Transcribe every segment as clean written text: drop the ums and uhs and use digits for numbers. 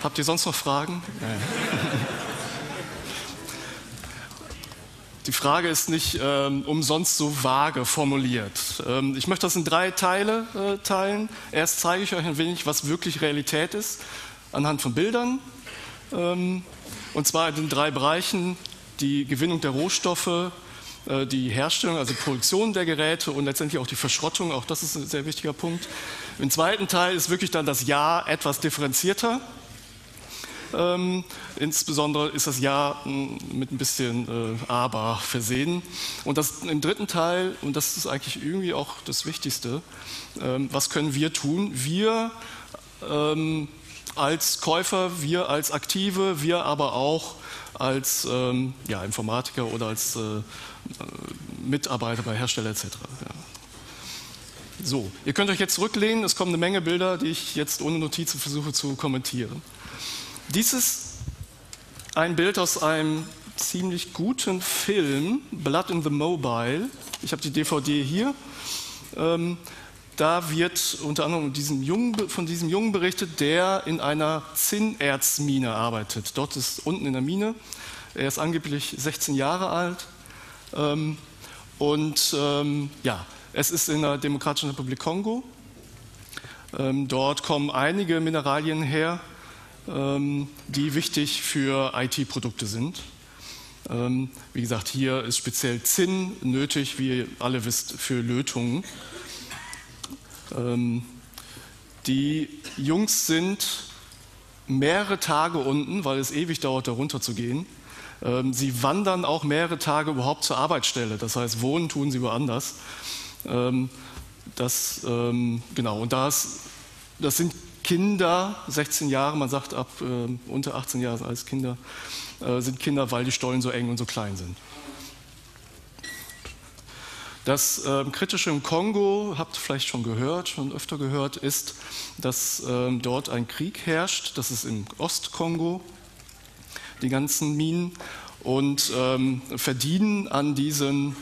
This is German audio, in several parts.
Habt ihr sonst noch Fragen? Ja. Die Frage ist nicht umsonst so vage formuliert. Ich möchte das in 3 Teile teilen. Erst zeige ich euch ein wenig, was wirklich Realität ist, anhand von Bildern. Und zwar in den 3 Bereichen: die Gewinnung der Rohstoffe, die Herstellung, also Produktion der Geräte und letztendlich auch die Verschrottung. Auch das ist ein sehr wichtiger Punkt. Im zweiten Teil ist wirklich dann das Ja etwas differenzierter. Insbesondere ist das Ja mit ein bisschen Aber versehen. Und das im dritten Teil, und das ist eigentlich irgendwie auch das Wichtigste, was können wir tun? Wir als Käufer, wir als Aktive, wir aber auch als Informatiker oder als Mitarbeiter bei Hersteller etc. Ja. So, ihr könnt euch jetzt zurücklehnen, es kommen eine Menge Bilder, die ich jetzt ohne Notizen versuche zu kommentieren. Dies ist ein Bild aus einem ziemlich guten Film, Blood in the Mobile. Ich habe die DVD hier. Da wird unter anderem von diesem Jungen berichtet, der in einer Zinnerzmine arbeitet. Dort ist unten in der Mine. Er ist angeblich 16 Jahre alt. Es ist in der Demokratischen Republik Kongo. Dort kommen einige Mineralien her, die wichtig für IT-Produkte sind. Wie gesagt, hier ist speziell Zinn nötig, wie ihr alle wisst, für Lötungen. Die Jungs sind mehrere Tage unten, weil es ewig dauert, da runter zu gehen. Sie wandern auch mehrere Tage überhaupt zur Arbeitsstelle, das heißt, wohnen tun sie woanders. Und das sind Kinder, 16 Jahre, man sagt ab unter 18 Jahren als Kinder, sind Kinder, weil die Stollen so eng und so klein sind. Das Kritische im Kongo, habt ihr vielleicht schon öfter gehört, ist, dass dort ein Krieg herrscht. Das ist im Ostkongo, die ganzen Minen, und verdienen an diesen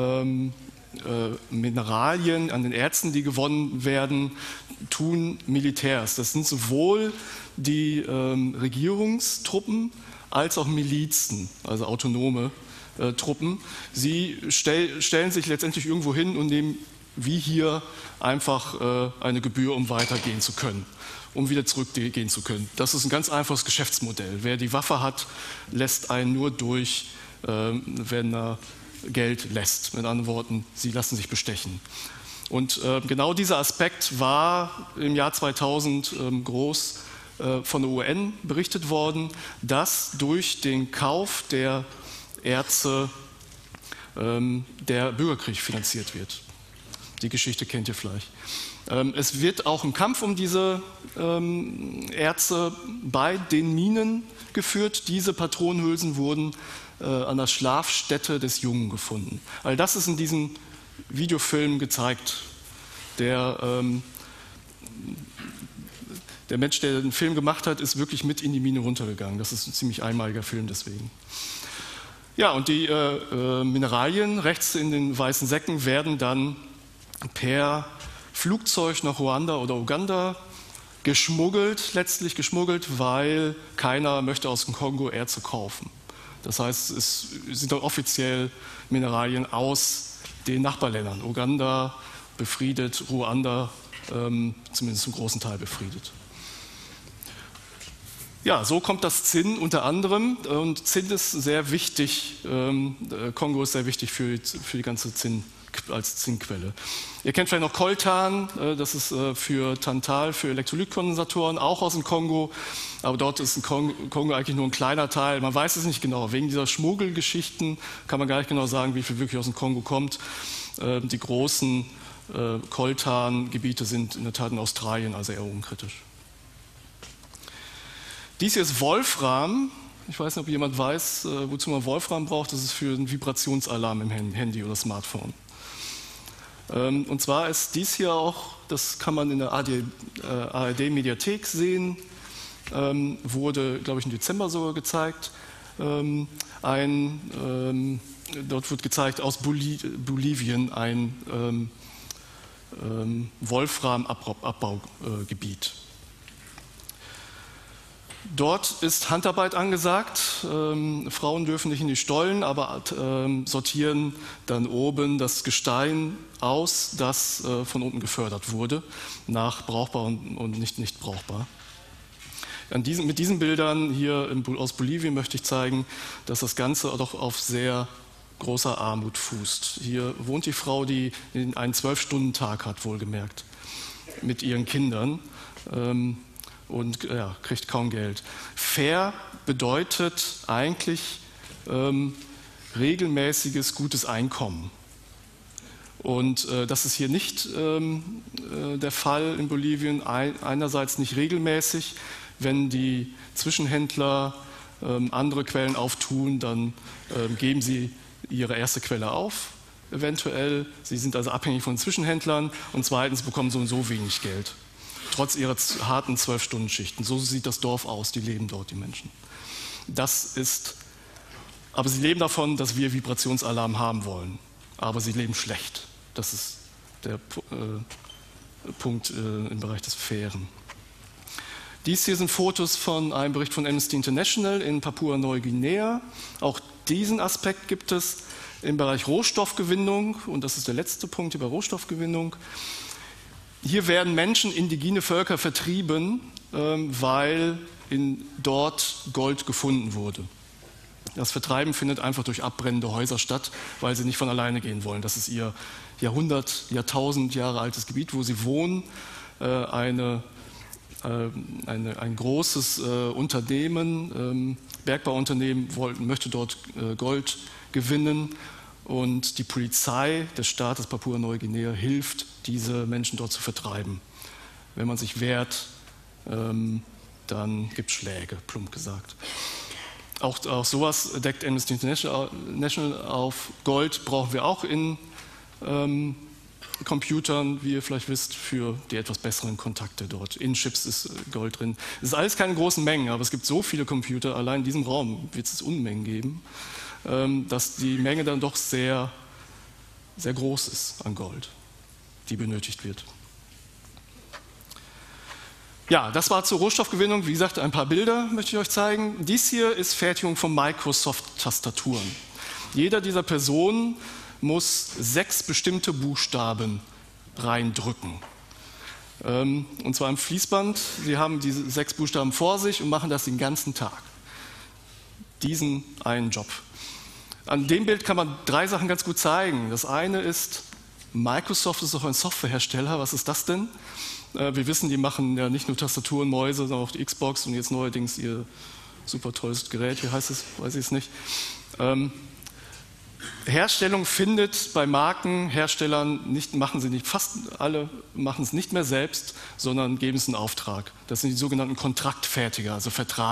Mineralien, an den Erzen, die gewonnen werden, tun Militärs. Das sind sowohl die Regierungstruppen als auch Milizen, also autonome Truppen. Sie stellen sich letztendlich irgendwo hin und nehmen wie hier einfach eine Gebühr, um weitergehen zu können, um wieder zurückgehen zu können. Das ist ein ganz einfaches Geschäftsmodell. Wer die Waffe hat, lässt einen nur durch, wenn er Geld lässt. Mit anderen Worten, sie lassen sich bestechen. Und genau dieser Aspekt war im Jahr 2000 groß von der UN berichtet worden, dass durch den Kauf der Erze der Bürgerkrieg finanziert wird. Die Geschichte kennt ihr vielleicht. Es wird auch ein Kampf um diese Erze bei den Minen geführt. Diese Patronenhülsen wurden an der Schlafstätte des Jungen gefunden. All das ist in diesem Videofilm gezeigt. Der Mensch, der den Film gemacht hat, ist wirklich mit in die Mine runtergegangen. Das ist ein ziemlich einmaliger Film deswegen. Ja, und die Mineralien rechts in den weißen Säcken werden dann per Flugzeug nach Ruanda oder Uganda letztlich geschmuggelt, weil keiner möchte aus dem Kongo Erze kaufen. Das heißt, es sind dann offiziell Mineralien aus den Nachbarländern. Uganda befriedet, Ruanda zumindest zum großen Teil befriedet. Ja, so kommt das Zinn unter anderem, und Zinn ist sehr wichtig, Kongo ist sehr wichtig für die ganze als Zinnquelle. Ihr kennt vielleicht noch Coltan, das ist für Tantal, für Elektrolytkondensatoren, auch aus dem Kongo, aber dort ist Kongo eigentlich nur ein kleiner Teil. Man weiß es nicht genau, wegen dieser Schmuggelgeschichten kann man gar nicht genau sagen, wie viel wirklich aus dem Kongo kommt. Die großen Coltan-Gebiete sind in der Tat in Australien, also eher unkritisch. Dies hier ist Wolfram. Ich weiß nicht, ob jemand weiß, wozu man Wolfram braucht. Das ist für einen Vibrationsalarm im Handy oder Smartphone. Und zwar ist dies hier auch, das kann man in der ARD-Mediathek sehen, wurde, glaube ich, im Dezember sogar gezeigt. Dort wird gezeigt, aus Bolivien ein Wolframabbaugebiet. Dort ist Handarbeit angesagt. Frauen dürfen nicht in die Stollen, aber sortieren dann oben das Gestein aus, das von unten gefördert wurde, nach brauchbar und nicht brauchbar. Mit diesen Bildern hier aus Bolivien möchte ich zeigen, dass das Ganze doch auf sehr großer Armut fußt. Hier wohnt die Frau, die einen 12-Stunden-Tag hat, wohlgemerkt, mit ihren Kindern. Und ja, kriegt kaum Geld. Fair bedeutet eigentlich regelmäßiges, gutes Einkommen. Und das ist hier nicht der Fall in Bolivien. Einerseits nicht regelmäßig. Wenn die Zwischenhändler andere Quellen auftun, dann geben sie ihre erste Quelle auf, eventuell. Sie sind also abhängig von Zwischenhändlern. Und zweitens bekommen so und so wenig Geld. Trotz ihrer harten 12-Stunden-Schichten. So sieht das Dorf aus, die leben dort, die Menschen. Aber sie leben davon, dass wir Vibrationsalarm haben wollen. Aber sie leben schlecht. Das ist der Punkt im Bereich des Fairen. Dies hier sind Fotos von einem Bericht von Amnesty International in Papua-Neuguinea. Auch diesen Aspekt gibt es im Bereich Rohstoffgewinnung. Und das ist der letzte Punkt über Rohstoffgewinnung. Hier werden Menschen, indigene Völker vertrieben, weil dort Gold gefunden wurde. Das Vertreiben findet einfach durch abbrennende Häuser statt, weil sie nicht von alleine gehen wollen. Das ist ihr Jahrtausend Jahre altes Gebiet, wo sie wohnen. Ein großes Unternehmen, Bergbauunternehmen, möchte dort Gold gewinnen. Und die Polizei des Staates Papua-Neuguinea hilft, diese Menschen dort zu vertreiben. Wenn man sich wehrt, dann gibt es Schläge, plump gesagt. Auch sowas deckt Amnesty International auf. Gold brauchen wir auch in Computern, wie ihr vielleicht wisst, für die etwas besseren Kontakte dort. In Chips ist Gold drin. Es ist alles keine großen Mengen, aber es gibt so viele Computer, allein in diesem Raum wird es Unmengen geben, dass die Menge dann doch sehr, sehr groß ist an Gold, die benötigt wird. Ja, das war zur Rohstoffgewinnung. Wie gesagt, ein paar Bilder möchte ich euch zeigen. Dies hier ist Fertigung von Microsoft-Tastaturen. Jeder dieser Personen muss 6 bestimmte Buchstaben reindrücken. Und zwar im Fließband. Sie haben diese 6 Buchstaben vor sich und machen das den ganzen Tag. Diesen einen Job. An dem Bild kann man 3 Sachen ganz gut zeigen. Das eine ist, Microsoft ist auch ein Softwarehersteller. Was ist das denn? Wir wissen, die machen ja nicht nur Tastaturen, Mäuse, sondern auch die Xbox und jetzt neuerdings ihr super tolles Gerät. Wie heißt es? Weiß ich es nicht. Herstellung findet bei Markenherstellern fast alle machen es nicht mehr selbst, sondern geben es in Auftrag. Das sind die sogenannten Kontraktfertiger, also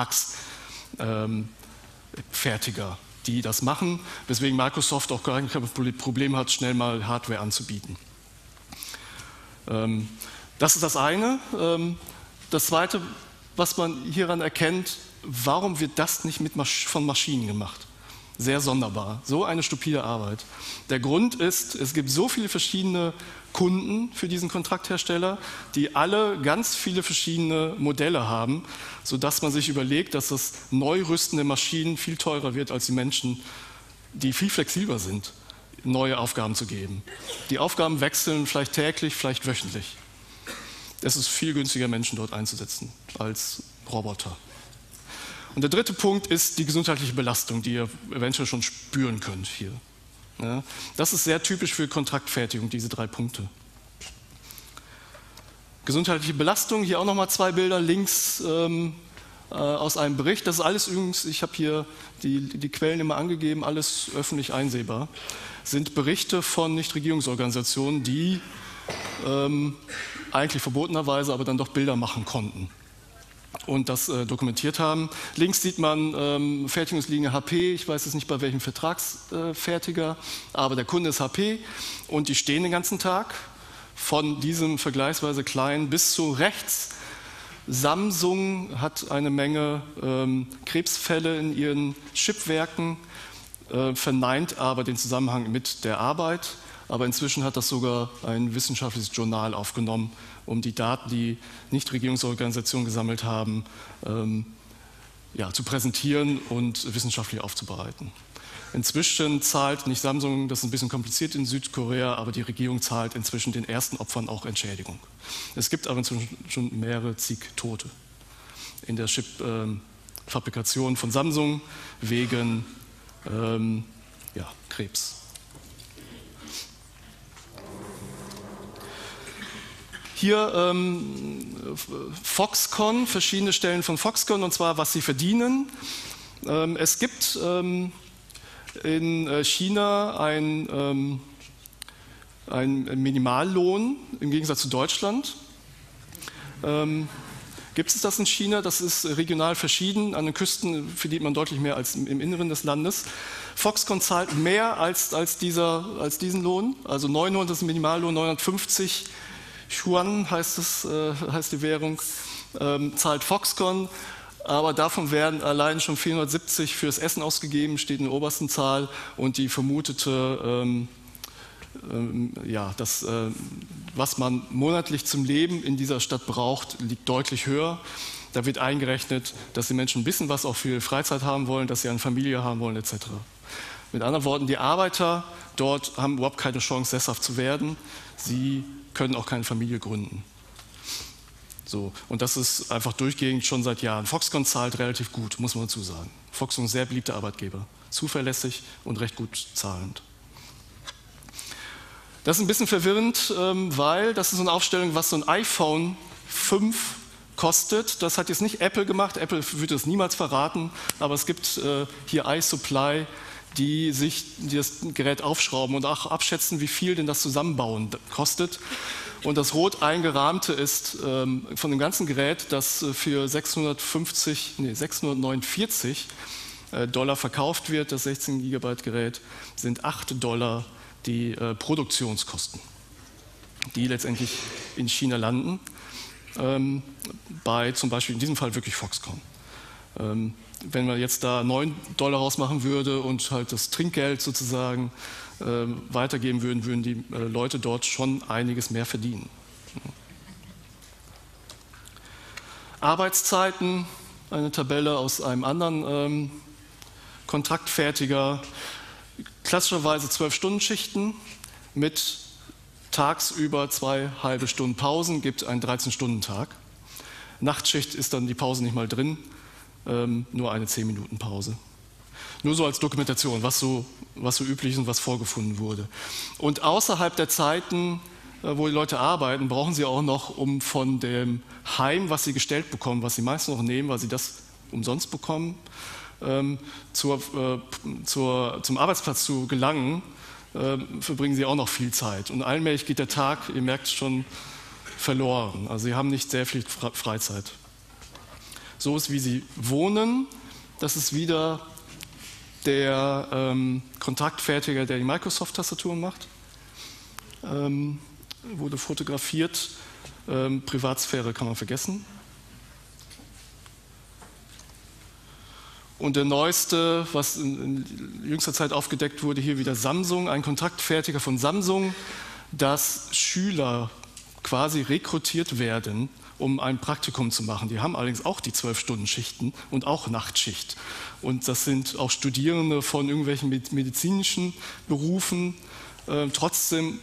Vertragsfertiger, die das machen, weswegen Microsoft auch gar kein Problem hat, schnell mal Hardware anzubieten. Das ist das eine. Das zweite, was man hieran erkennt, warum wird das nicht von Maschinen gemacht? Sehr sonderbar, so eine stupide Arbeit. Der Grund ist, es gibt so viele verschiedene Kunden für diesen Kontrakthersteller, die alle ganz viele verschiedene Modelle haben, sodass man sich überlegt, dass das Neurüsten der Maschinen viel teurer wird als die Menschen, die viel flexibler sind, neue Aufgaben zu geben. Die Aufgaben wechseln vielleicht täglich, vielleicht wöchentlich. Es ist viel günstiger, Menschen dort einzusetzen als Roboter. Und der dritte Punkt ist die gesundheitliche Belastung, die ihr eventuell schon spüren könnt hier. Ja, das ist sehr typisch für Kontraktfertigung, diese 3 Punkte. Gesundheitliche Belastung, hier auch nochmal 2 Bilder links aus einem Bericht. Das ist alles übrigens, ich habe hier die Quellen immer angegeben, alles öffentlich einsehbar. Sind Berichte von Nichtregierungsorganisationen, die eigentlich verbotenerweise aber dann doch Bilder machen konnten und das dokumentiert haben. Links sieht man Fertigungslinie HP, ich weiß jetzt nicht bei welchem Vertragsfertiger, aber der Kunde ist HP und die stehen den ganzen Tag, von diesem vergleichsweise kleinen bis zu rechts. Samsung hat eine Menge Krebsfälle in ihren Chipwerken, verneint aber den Zusammenhang mit der Arbeit. Aber inzwischen hat das sogar ein wissenschaftliches Journal aufgenommen, um die Daten, die Nichtregierungsorganisationen gesammelt haben, zu präsentieren und wissenschaftlich aufzubereiten. Inzwischen zahlt nicht Samsung, das ist ein bisschen kompliziert in Südkorea, aber die Regierung zahlt inzwischen den ersten Opfern auch Entschädigung. Es gibt aber inzwischen schon mehrere zig Tote in der Chip-Fabrikation von Samsung wegen Krebs. Hier Foxconn, verschiedene Stellen von Foxconn, und zwar, was sie verdienen. Es gibt in China einen Minimallohn im Gegensatz zu Deutschland. Gibt es das in China? Das ist regional verschieden. An den Küsten verdient man deutlich mehr als im Inneren des Landes. Foxconn zahlt mehr als diesen Lohn, also 900 ist ein Minimallohn, 950 Yuan heißt die Währung, zahlt Foxconn, aber davon werden allein schon 470 fürs Essen ausgegeben, steht in der obersten Zahl, und die vermutete, was man monatlich zum Leben in dieser Stadt braucht, liegt deutlich höher. Da wird eingerechnet, dass die Menschen ein bisschen was auch für Freizeit haben wollen, dass sie eine Familie haben wollen, etc. Mit anderen Worten, die Arbeiter dort haben überhaupt keine Chance, sesshaft zu werden. Sie können auch keine Familie gründen. So, und das ist einfach durchgehend schon seit Jahren. Foxconn zahlt relativ gut, muss man dazu sagen. Foxconn ist ein sehr beliebter Arbeitgeber, zuverlässig und recht gut zahlend. Das ist ein bisschen verwirrend, weil das ist so eine Aufstellung, was so ein iPhone 5 kostet. Das hat jetzt nicht Apple gemacht, Apple würde es niemals verraten, aber es gibt hier iSupply, die das Gerät aufschrauben und auch abschätzen, wie viel denn das Zusammenbauen kostet. Und das rot eingerahmte ist von dem ganzen Gerät, das für 649 Dollar verkauft wird, das 16 GB Gerät, sind $8 die Produktionskosten, die letztendlich in China landen, bei zum Beispiel in diesem Fall wirklich Foxconn. Wenn man jetzt da $9 rausmachen würde und halt das Trinkgeld sozusagen weitergeben würden, würden die Leute dort schon einiges mehr verdienen. Arbeitszeiten, eine Tabelle aus einem anderen Kontraktfertiger, klassischerweise 12-Stunden-Schichten mit tagsüber 2 halbe Stunden Pausen, gibt einen 13-Stunden-Tag. Nachtschicht ist dann die Pause nicht mal drin, nur eine 10-Minuten-Pause. Nur so als Dokumentation, was so üblich ist und was vorgefunden wurde. Und außerhalb der Zeiten, wo die Leute arbeiten, brauchen sie auch noch, um von dem Heim, was sie gestellt bekommen, was sie meistens noch nehmen, weil sie das umsonst bekommen, zum Arbeitsplatz zu gelangen, verbringen sie auch noch viel Zeit. Und allmählich geht der Tag, ihr merkt schon, verloren. Also sie haben nicht sehr viel Freizeit. So ist, wie sie wohnen. Das ist wieder der Kontaktfertiger, der die Microsoft-Tastaturen macht. Wurde fotografiert. Privatsphäre kann man vergessen. Und der neueste, was in jüngster Zeit aufgedeckt wurde, hier wieder Samsung, ein Kontaktfertiger von Samsung, dass Schüler quasi rekrutiert werden, um ein Praktikum zu machen. Die haben allerdings auch die 12-Stunden-Schichten und auch Nachtschicht. Und das sind auch Studierende von irgendwelchen medizinischen Berufen. Trotzdem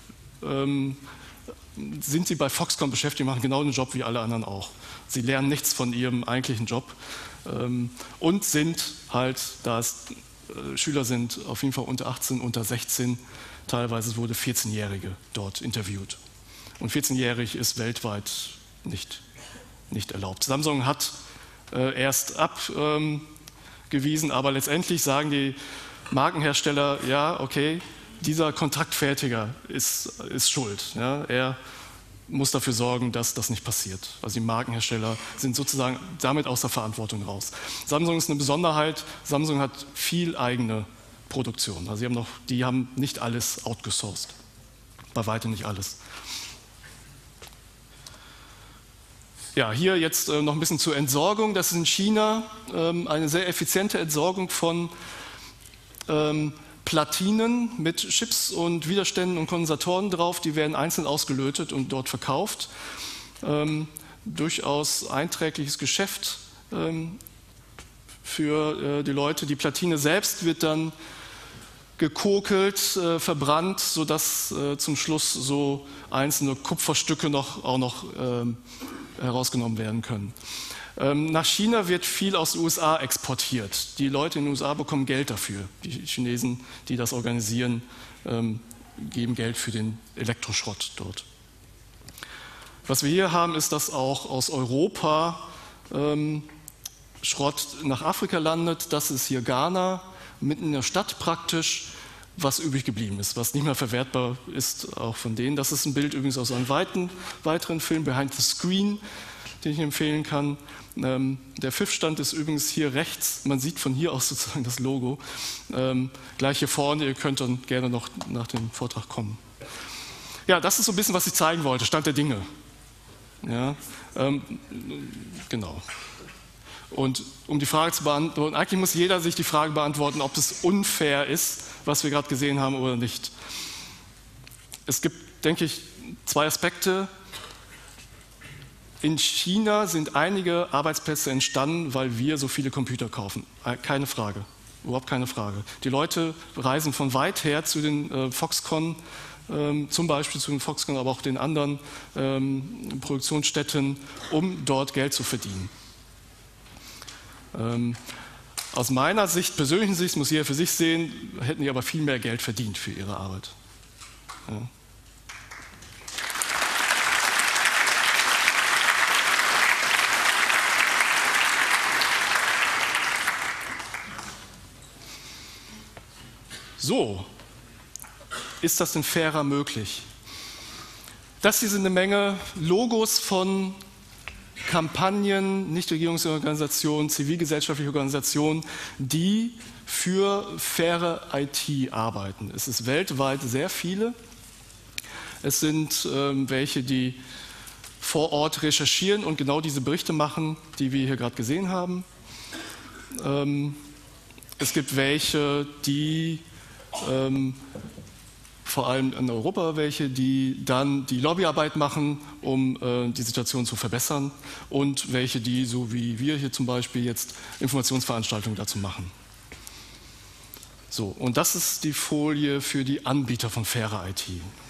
sind sie bei Foxconn beschäftigt, machen genau den Job wie alle anderen auch. Sie lernen nichts von ihrem eigentlichen Job und sind halt, da es Schüler sind, auf jeden Fall unter 18, unter 16, teilweise wurde 14-Jährige dort interviewt. Und 14-jährig ist weltweit nicht erlaubt. Samsung hat erst abgewiesen, aber letztendlich sagen die Markenhersteller, ja, okay, dieser Kontaktfertiger ist schuld. Ja, er muss dafür sorgen, dass das nicht passiert. Also die Markenhersteller sind sozusagen damit aus der Verantwortung raus. Samsung ist eine Besonderheit. Samsung hat viel eigene Produktion. Also die haben nicht alles outgesourced. Bei weitem nicht alles. Ja, hier jetzt noch ein bisschen zur Entsorgung. Das ist in China eine sehr effiziente Entsorgung von Platinen mit Chips und Widerständen und Kondensatoren drauf. Die werden einzeln ausgelötet und dort verkauft. Durchaus einträgliches Geschäft für die Leute. Die Platine selbst wird dann gekokelt, verbrannt, sodass zum Schluss so einzelne Kupferstücke auch noch herausgenommen werden können. Nach China wird viel aus den USA exportiert. Die Leute in den USA bekommen Geld dafür. Die Chinesen, die das organisieren, geben Geld für den Elektroschrott dort. Was wir hier haben, ist, dass auch aus Europa Schrott nach Afrika landet. Das ist hier Ghana, mitten in der Stadt praktisch, was übrig geblieben ist, was nicht mehr verwertbar ist, auch von denen. Das ist ein Bild übrigens aus einem weiteren Film, Behind the Screen, den ich empfehlen kann. Der Pfiffstand ist übrigens hier rechts, man sieht von hier aus sozusagen das Logo. Gleich hier vorne, ihr könnt dann gerne noch nach dem Vortrag kommen. Ja, das ist so ein bisschen, was ich zeigen wollte, Stand der Dinge. Ja, genau. Und um die Frage zu beantworten, eigentlich muss jeder sich die Frage beantworten, ob es unfair ist, was wir gerade gesehen haben oder nicht. Es gibt, denke ich, zwei Aspekte. In China sind einige Arbeitsplätze entstanden, weil wir so viele Computer kaufen. Keine Frage, überhaupt keine Frage. Die Leute reisen von weit her zu den Foxconn, zum Beispiel zu den Foxconn, aber auch den anderen Produktionsstätten, um dort Geld zu verdienen. Aus meiner Sicht, persönlichen Sicht, muss jeder für sich sehen, hätten die aber viel mehr Geld verdient für ihre Arbeit. Ja. So, ist das denn fairer möglich? Das hier sind eine Menge Logos von Kampagnen, Nichtregierungsorganisationen, zivilgesellschaftliche Organisationen, die für faire IT arbeiten. Es ist weltweit sehr viele. Es sind welche, die vor Ort recherchieren und genau diese Berichte machen, die wir hier gerade gesehen haben. Es gibt welche, die vor allem in Europa welche, die dann die Lobbyarbeit machen, um die Situation zu verbessern, und welche, die, so wie wir hier zum Beispiel, jetzt Informationsveranstaltungen dazu machen. So, und das ist die Folie für die Anbieter von fairer IT.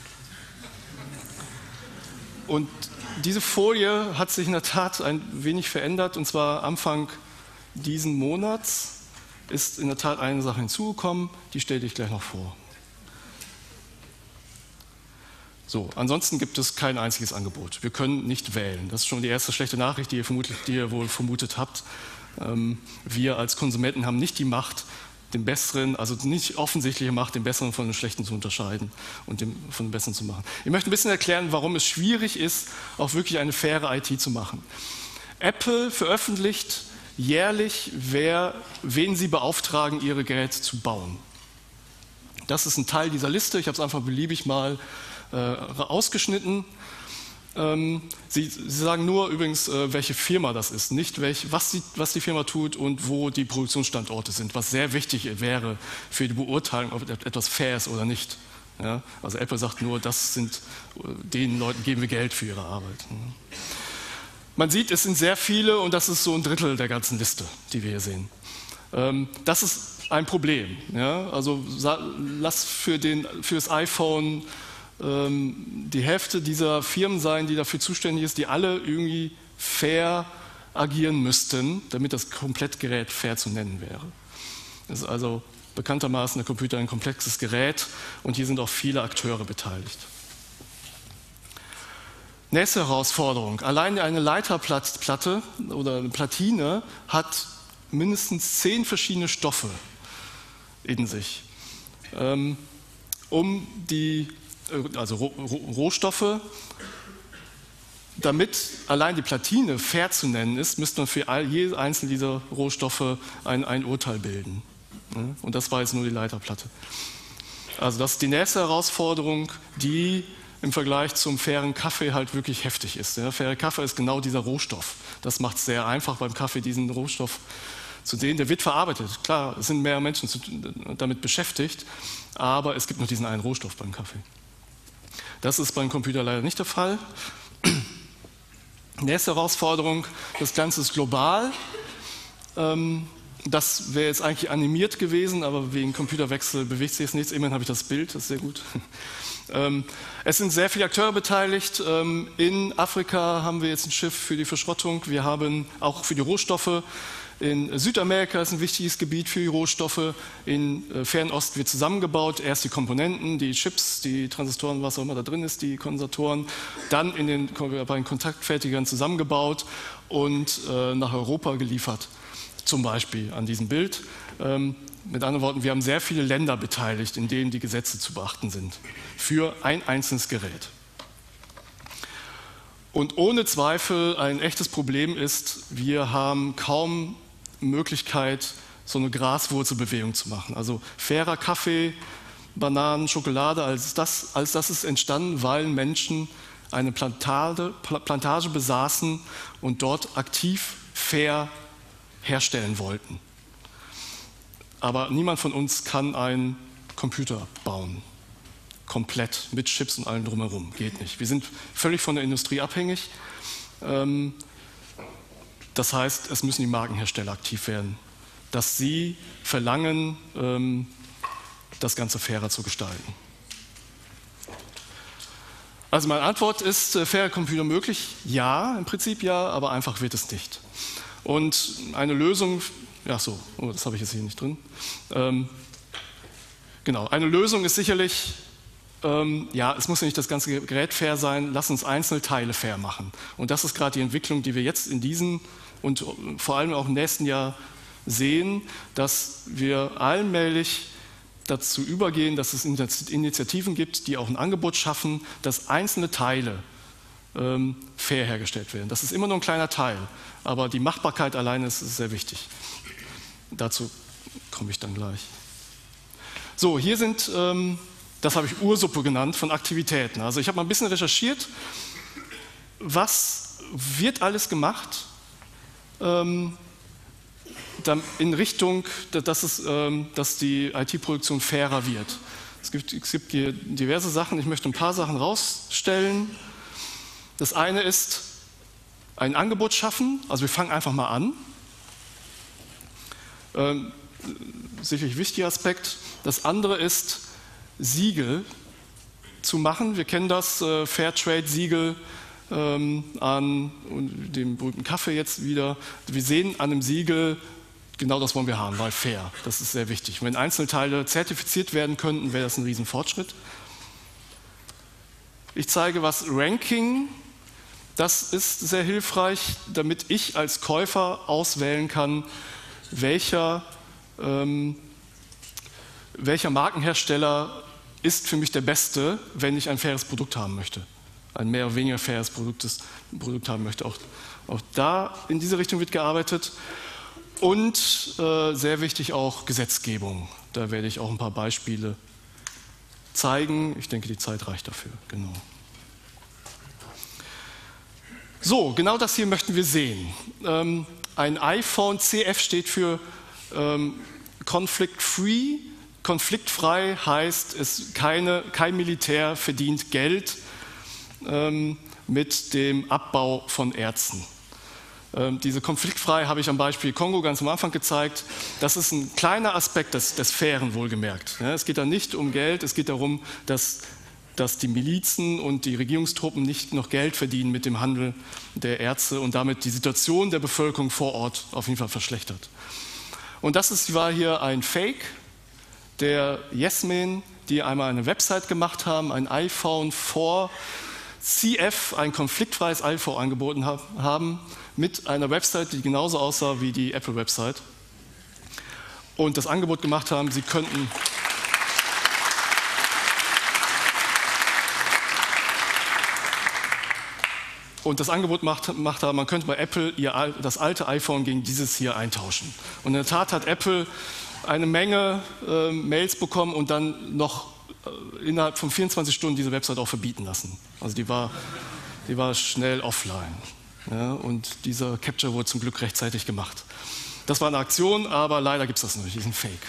Und diese Folie hat sich in der Tat ein wenig verändert, und zwar Anfang diesen Monats ist in der Tat eine Sache hinzugekommen, die stelle ich gleich noch vor. So, ansonsten gibt es kein einziges Angebot. Wir können nicht wählen. Das ist schon die erste schlechte Nachricht, die ihr wohl vermutet habt. Wir als Konsumenten haben nicht die Macht, den Besseren, also nicht offensichtliche Macht, den Besseren von dem Schlechten zu unterscheiden und von dem Besseren zu machen. Ich möchte ein bisschen erklären, warum es schwierig ist, auch wirklich eine faire IT zu machen. Apple veröffentlicht jährlich, wen sie beauftragen, ihre Geräte zu bauen. Das ist ein Teil dieser Liste. Ich habe es einfach beliebig mal ausgeschnitten. Sie sagen nur übrigens, welche Firma das ist, nicht was die Firma tut und wo die Produktionsstandorte sind, was sehr wichtig wäre für die Beurteilung, ob etwas fair ist oder nicht. Ja? Also Apple sagt nur, den Leuten geben wir Geld für ihre Arbeit. Man sieht, es sind sehr viele, und das ist so ein Drittel der ganzen Liste, die wir hier sehen. Das ist ein Problem. Ja? Also lass für das iPhone die Hälfte dieser Firmen sein, die dafür zuständig ist, die alle irgendwie fair agieren müssten, damit das Komplettgerät fair zu nennen wäre. Das ist also bekanntermaßen der Computer ein komplexes Gerät, und hier sind auch viele Akteure beteiligt. Nächste Herausforderung. Allein eine Leiterplatte oder eine Platine hat mindestens 10 verschiedene Stoffe in sich. Also Rohstoffe, damit allein die Platine fair zu nennen ist, müsste man für jede einzelne dieser Rohstoffe ein Urteil bilden. Und das war jetzt nur die Leiterplatte. Also das ist die nächste Herausforderung, die im Vergleich zum fairen Kaffee halt wirklich heftig ist. Der faire Kaffee ist genau dieser Rohstoff. Das macht es sehr einfach beim Kaffee, diesen Rohstoff zu sehen. Der wird verarbeitet. Klar, es sind mehr Menschen damit beschäftigt, aber es gibt nur diesen einen Rohstoff beim Kaffee. Das ist beim Computer leider nicht der Fall. Nächste Herausforderung, das Ganze ist global. Das wäre jetzt eigentlich animiert gewesen, aber wegen Computerwechsel bewegt sich jetzt nichts. Immerhin habe ich das Bild, das ist sehr gut. Es sind sehr viele Akteure beteiligt. In Afrika haben wir jetzt ein Schiff für die Verschrottung. Wir haben auch für die Rohstoffe. In Südamerika ist ein wichtiges Gebiet für die Rohstoffe. In Fernost wird zusammengebaut. Erst die Komponenten, die Chips, die Transistoren, was auch immer da drin ist, die Kondensatoren. Dann bei den Kontaktfertigern zusammengebaut und nach Europa geliefert. Zum Beispiel an diesem Bild. Mit anderen Worten, wir haben sehr viele Länder beteiligt, in denen die Gesetze zu beachten sind. Für ein einzelnes Gerät. Und ohne Zweifel ein echtes Problem ist, wir haben kaum Möglichkeit, so eine Graswurzelbewegung zu machen. Also fairer Kaffee, Bananen, Schokolade, alles das ist entstanden, weil Menschen eine Plantage besaßen und dort aktiv fair herstellen wollten. Aber niemand von uns kann einen Computer bauen. Komplett, mit Chips und allem drumherum. Geht nicht. Wir sind völlig von der Industrie abhängig. Das heißt, es müssen die Markenhersteller aktiv werden, dass sie verlangen, das Ganze fairer zu gestalten. Also meine Antwort ist, fairer Computer möglich? Ja, im Prinzip ja, aber einfach wird es nicht. Und eine Lösung, das habe ich jetzt hier nicht drin. Genau, eine Lösung ist sicherlich, es muss ja nicht das ganze Gerät fair sein, lass uns einzelne Teile fair machen. Und das ist gerade die Entwicklung, die wir jetzt in diesem und vor allem auch im nächsten Jahr sehen, dass wir allmählich dazu übergehen, dass es Initiativen gibt, die auch ein Angebot schaffen, dass einzelne Teile fair hergestellt werden. Das ist immer nur ein kleiner Teil, aber die Machbarkeit alleine ist sehr wichtig. Dazu komme ich dann gleich. So, hier sind, das habe ich Ursuppe genannt, von Aktivitäten. Also ich habe mal ein bisschen recherchiert, was wird alles gemacht in Richtung, dass die IT-Produktion fairer wird. Es gibt hier diverse Sachen, ich möchte ein paar Sachen rausstellen. Das eine ist ein Angebot schaffen, also wir fangen einfach mal an. Sicherlich wichtiger Aspekt. Das andere ist, Siegel zu machen. Wir kennen das Fairtrade-Siegel an dem berühmten Kaffee jetzt wieder. Wir sehen an einem Siegel, genau das wollen wir haben, weil fair. Das ist sehr wichtig. Wenn Einzelteile zertifiziert werden könnten, wäre das ein Riesenfortschritt. Ich zeige was Ranking. Das ist sehr hilfreich, damit ich als Käufer auswählen kann, welcher Markenhersteller ist für mich der beste, wenn ich ein faires Produkt haben möchte. Ein mehr oder weniger faires Produkt haben möchte. Auch da in diese Richtung wird gearbeitet. Und sehr wichtig auch Gesetzgebung. Da werde ich auch ein paar Beispiele zeigen. Ich denke, die Zeit reicht dafür. Genau. So, genau das hier möchten wir sehen. Ein iPhone, CF steht für Conflict-Free. Konfliktfrei heißt, kein Militär verdient Geld mit dem Abbau von Erzen. Diese konfliktfrei habe ich am Beispiel Kongo ganz am Anfang gezeigt. Das ist ein kleiner Aspekt des Fairen, wohlgemerkt. Es geht da nicht um Geld, es geht darum, dass die Milizen und die Regierungstruppen nicht noch Geld verdienen mit dem Handel der Erze und damit die Situation der Bevölkerung vor Ort auf jeden Fall verschlechtert. Und das war hier ein Fake der Yesmen, die einmal eine Website gemacht haben, ein iPhone for CF, ein konfliktfreies iPhone angeboten haben, mit einer Website, die genauso aussah wie die Apple-Website. Und das Angebot gemacht haben, sie könnten man könnte bei Apple das alte iPhone gegen dieses hier eintauschen. Und in der Tat hat Apple eine Menge Mails bekommen und dann noch innerhalb von 24 Stunden diese Website auch verbieten lassen. Also die war schnell offline. Ja, und dieser Capture wurde zum Glück rechtzeitig gemacht. Das war eine Aktion, aber leider gibt es das nicht, diesen Fake.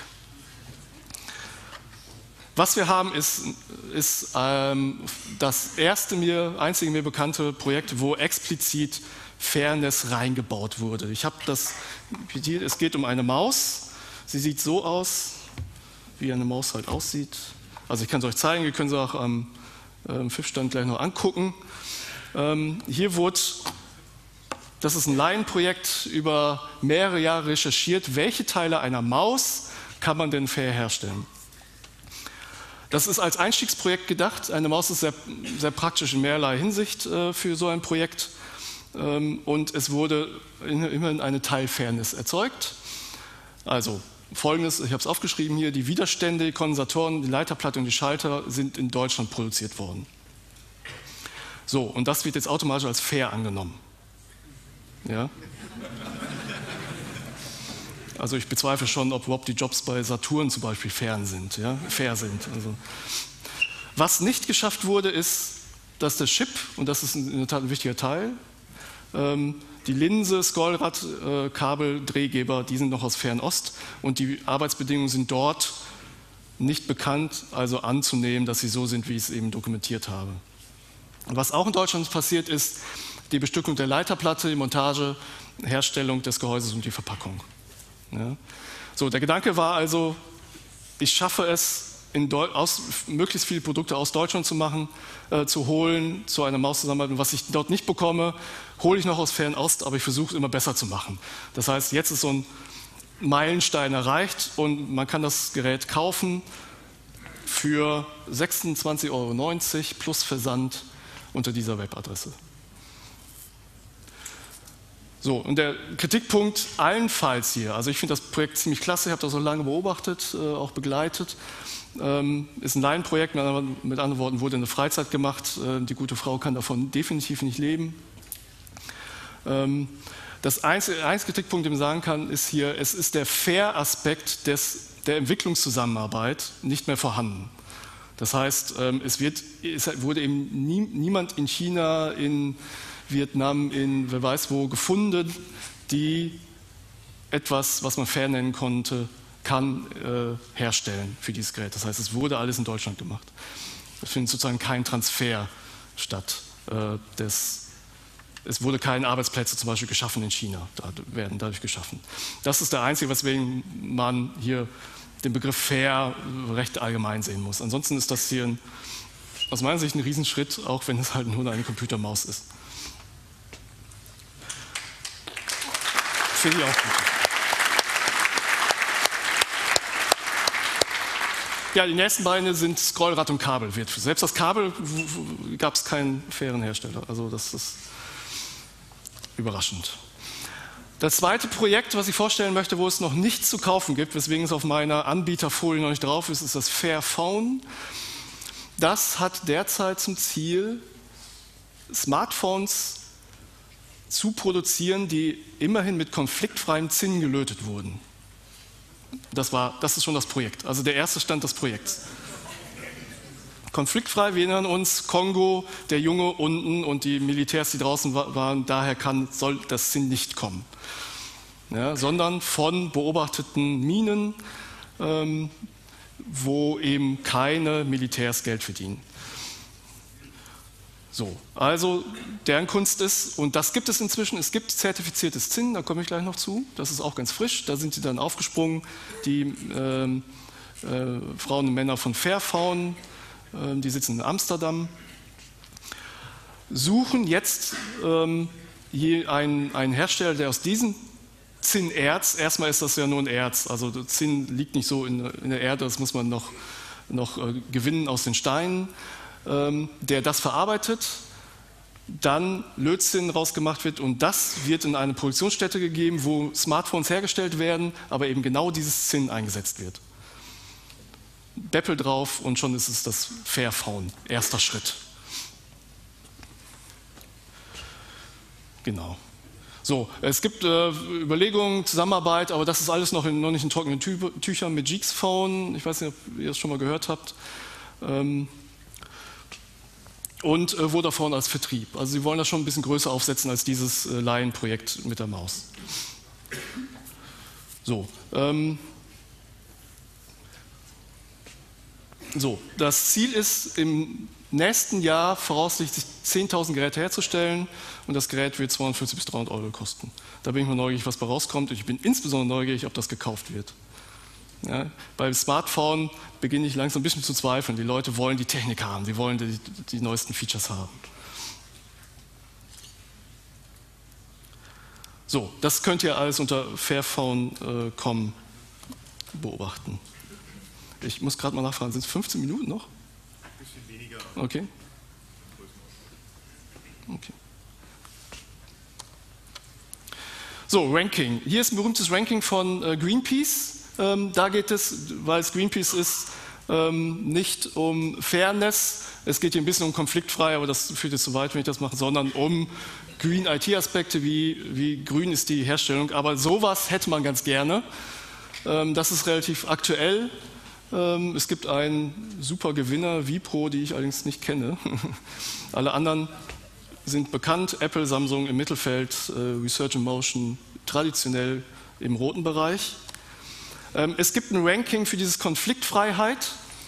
Was wir haben, ist das einzige mir bekannte Projekt, wo explizit Fairness reingebaut wurde. Ich habe das, es geht um eine Maus. Sie sieht so aus, wie eine Maus halt aussieht. Also ich kann es euch zeigen, wir können sie auch am FIF-Stand gleich noch angucken. Hier wurde, das ist ein Laienprojekt, über mehrere Jahre recherchiert, welche Teile einer Maus kann man denn fair herstellen. Das ist als Einstiegsprojekt gedacht. Eine Maus ist sehr, sehr praktisch in mehrerlei Hinsicht für so ein Projekt. Und es wurde immerhin eine Teilfairness erzeugt. Also Folgendes, ich habe es aufgeschrieben hier, die Widerstände, die Kondensatoren, die Leiterplatte und die Schalter sind in Deutschland produziert worden. So, und das wird jetzt automatisch als fair angenommen. Ja? Also ich bezweifle schon, ob überhaupt die Jobs bei Saturn zum Beispiel fair sind. Also, was nicht geschafft wurde, ist, dass der Chip, und das ist in der Tat ein wichtiger Teil, die Linse, Scrollrad, Kabel, Drehgeber, die sind noch aus Fernost und die Arbeitsbedingungen sind dort nicht bekannt, also anzunehmen, dass sie so sind, wie ich es eben dokumentiert habe. Was auch in Deutschland passiert ist, die Bestückung der Leiterplatte, die Montage, Herstellung des Gehäuses und die Verpackung. Ja. So, der Gedanke war also, ich schaffe es, möglichst viele Produkte aus Deutschland zu machen, zu holen, zu einer Maus zusammenarbeiten. Was ich dort nicht bekomme, hole ich noch aus Fernost, aber ich versuche es immer besser zu machen. Das heißt, jetzt ist so ein Meilenstein erreicht und man kann das Gerät kaufen für 26,90 € plus Versand unter dieser Webadresse. So, und der Kritikpunkt allenfalls hier, also ich finde das Projekt ziemlich klasse, ich habe das so lange beobachtet, auch begleitet, ist ein Laienprojekt, mit anderen Worten wurde eine Freizeit gemacht, die gute Frau kann davon definitiv nicht leben. Das einzige Kritikpunkt, den man sagen kann, ist hier, es ist der Fair-Aspekt der Entwicklungszusammenarbeit nicht mehr vorhanden. Das heißt, es wurde eben niemand in China, in Vietnam, in wer weiß wo gefunden, die etwas, was man fair nennen kann herstellen für dieses Gerät. Das heißt, es wurde alles in Deutschland gemacht. Es findet sozusagen kein Transfer statt. Es wurde keine Arbeitsplätze zum Beispiel geschaffen in China, werden dadurch geschaffen. Das ist der einzige, weswegen man hier den Begriff fair recht allgemein sehen muss. Ansonsten ist das hier aus meiner Sicht ein Riesenschritt, auch wenn es halt nur eine Computermaus ist. Finde ich auch gut. Ja, die nächsten beiden sind Scrollrad und Kabel. Selbst das Kabel gab es keinen fairen Hersteller. Also das ist überraschend. Das zweite Projekt, was ich vorstellen möchte, wo es noch nichts zu kaufen gibt, weswegen es auf meiner Anbieterfolie noch nicht drauf ist, ist das Fairphone. Das hat derzeit zum Ziel, Smartphones zu produzieren, die immerhin mit konfliktfreiem Zinn gelötet wurden. Das ist schon das Projekt, also der erste Stand des Projekts. Konfliktfrei, wir erinnern uns, Kongo, der Junge unten und die Militärs, die draußen waren, daher soll das Zinn nicht kommen. Ja, sondern von beobachteten Minen, wo eben keine Militärs Geld verdienen. So, also deren Kunst ist, und das gibt es inzwischen, es gibt zertifiziertes Zinn, da komme ich gleich noch zu, das ist auch ganz frisch, da sind sie dann aufgesprungen, die Frauen und Männer von Fairphone, die sitzen in Amsterdam, suchen jetzt hier einen Hersteller, der aus diesem Zinnerz, erstmal ist das ja nur ein Erz, also Zinn liegt nicht so in der Erde, das muss man noch gewinnen aus den Steinen, der das verarbeitet, dann Lötzinn rausgemacht wird und das wird in eine Produktionsstätte gegeben, wo Smartphones hergestellt werden, aber eben genau dieses Zinn eingesetzt wird. Beppel drauf und schon ist es das Fairphone, erster Schritt. Genau. So, es gibt Überlegungen, Zusammenarbeit, aber das ist alles noch nicht in trockenen Tüchern mit Geeksphone. Ich weiß nicht, ob ihr das schon mal gehört habt. Und Vodafone als Vertrieb. Also sie wollen das schon ein bisschen größer aufsetzen als dieses Laienprojekt mit der Maus. So, das Ziel ist, im nächsten Jahr voraussichtlich 10.000 Geräte herzustellen und das Gerät wird 250 bis 300 Euro kosten. Da bin ich mal neugierig, was bei rauskommt und ich bin insbesondere neugierig, ob das gekauft wird. Ja, beim Smartphone beginne ich langsam ein bisschen zu zweifeln. Die Leute wollen die Technik haben, sie wollen die neuesten Features haben. So, das könnt ihr alles unter fairphone.com beobachten. Ich muss gerade mal nachfragen, sind es 15 Minuten noch? Ein bisschen weniger. Okay. Okay. So, Ranking. Hier ist ein berühmtes Ranking von Greenpeace. Da geht es, weil es Greenpeace ist, nicht um Fairness. Es geht hier ein bisschen um konfliktfrei, aber das führt jetzt zu weit, wenn ich das mache, sondern um Green IT-Aspekte, wie grün ist die Herstellung. Aber sowas hätte man ganz gerne. Das ist relativ aktuell. Es gibt einen super Gewinner, Wipro, die ich allerdings nicht kenne. Alle anderen sind bekannt, Apple, Samsung im Mittelfeld, Research in Motion traditionell im roten Bereich. Es gibt ein Ranking für dieses Konfliktfreiheit.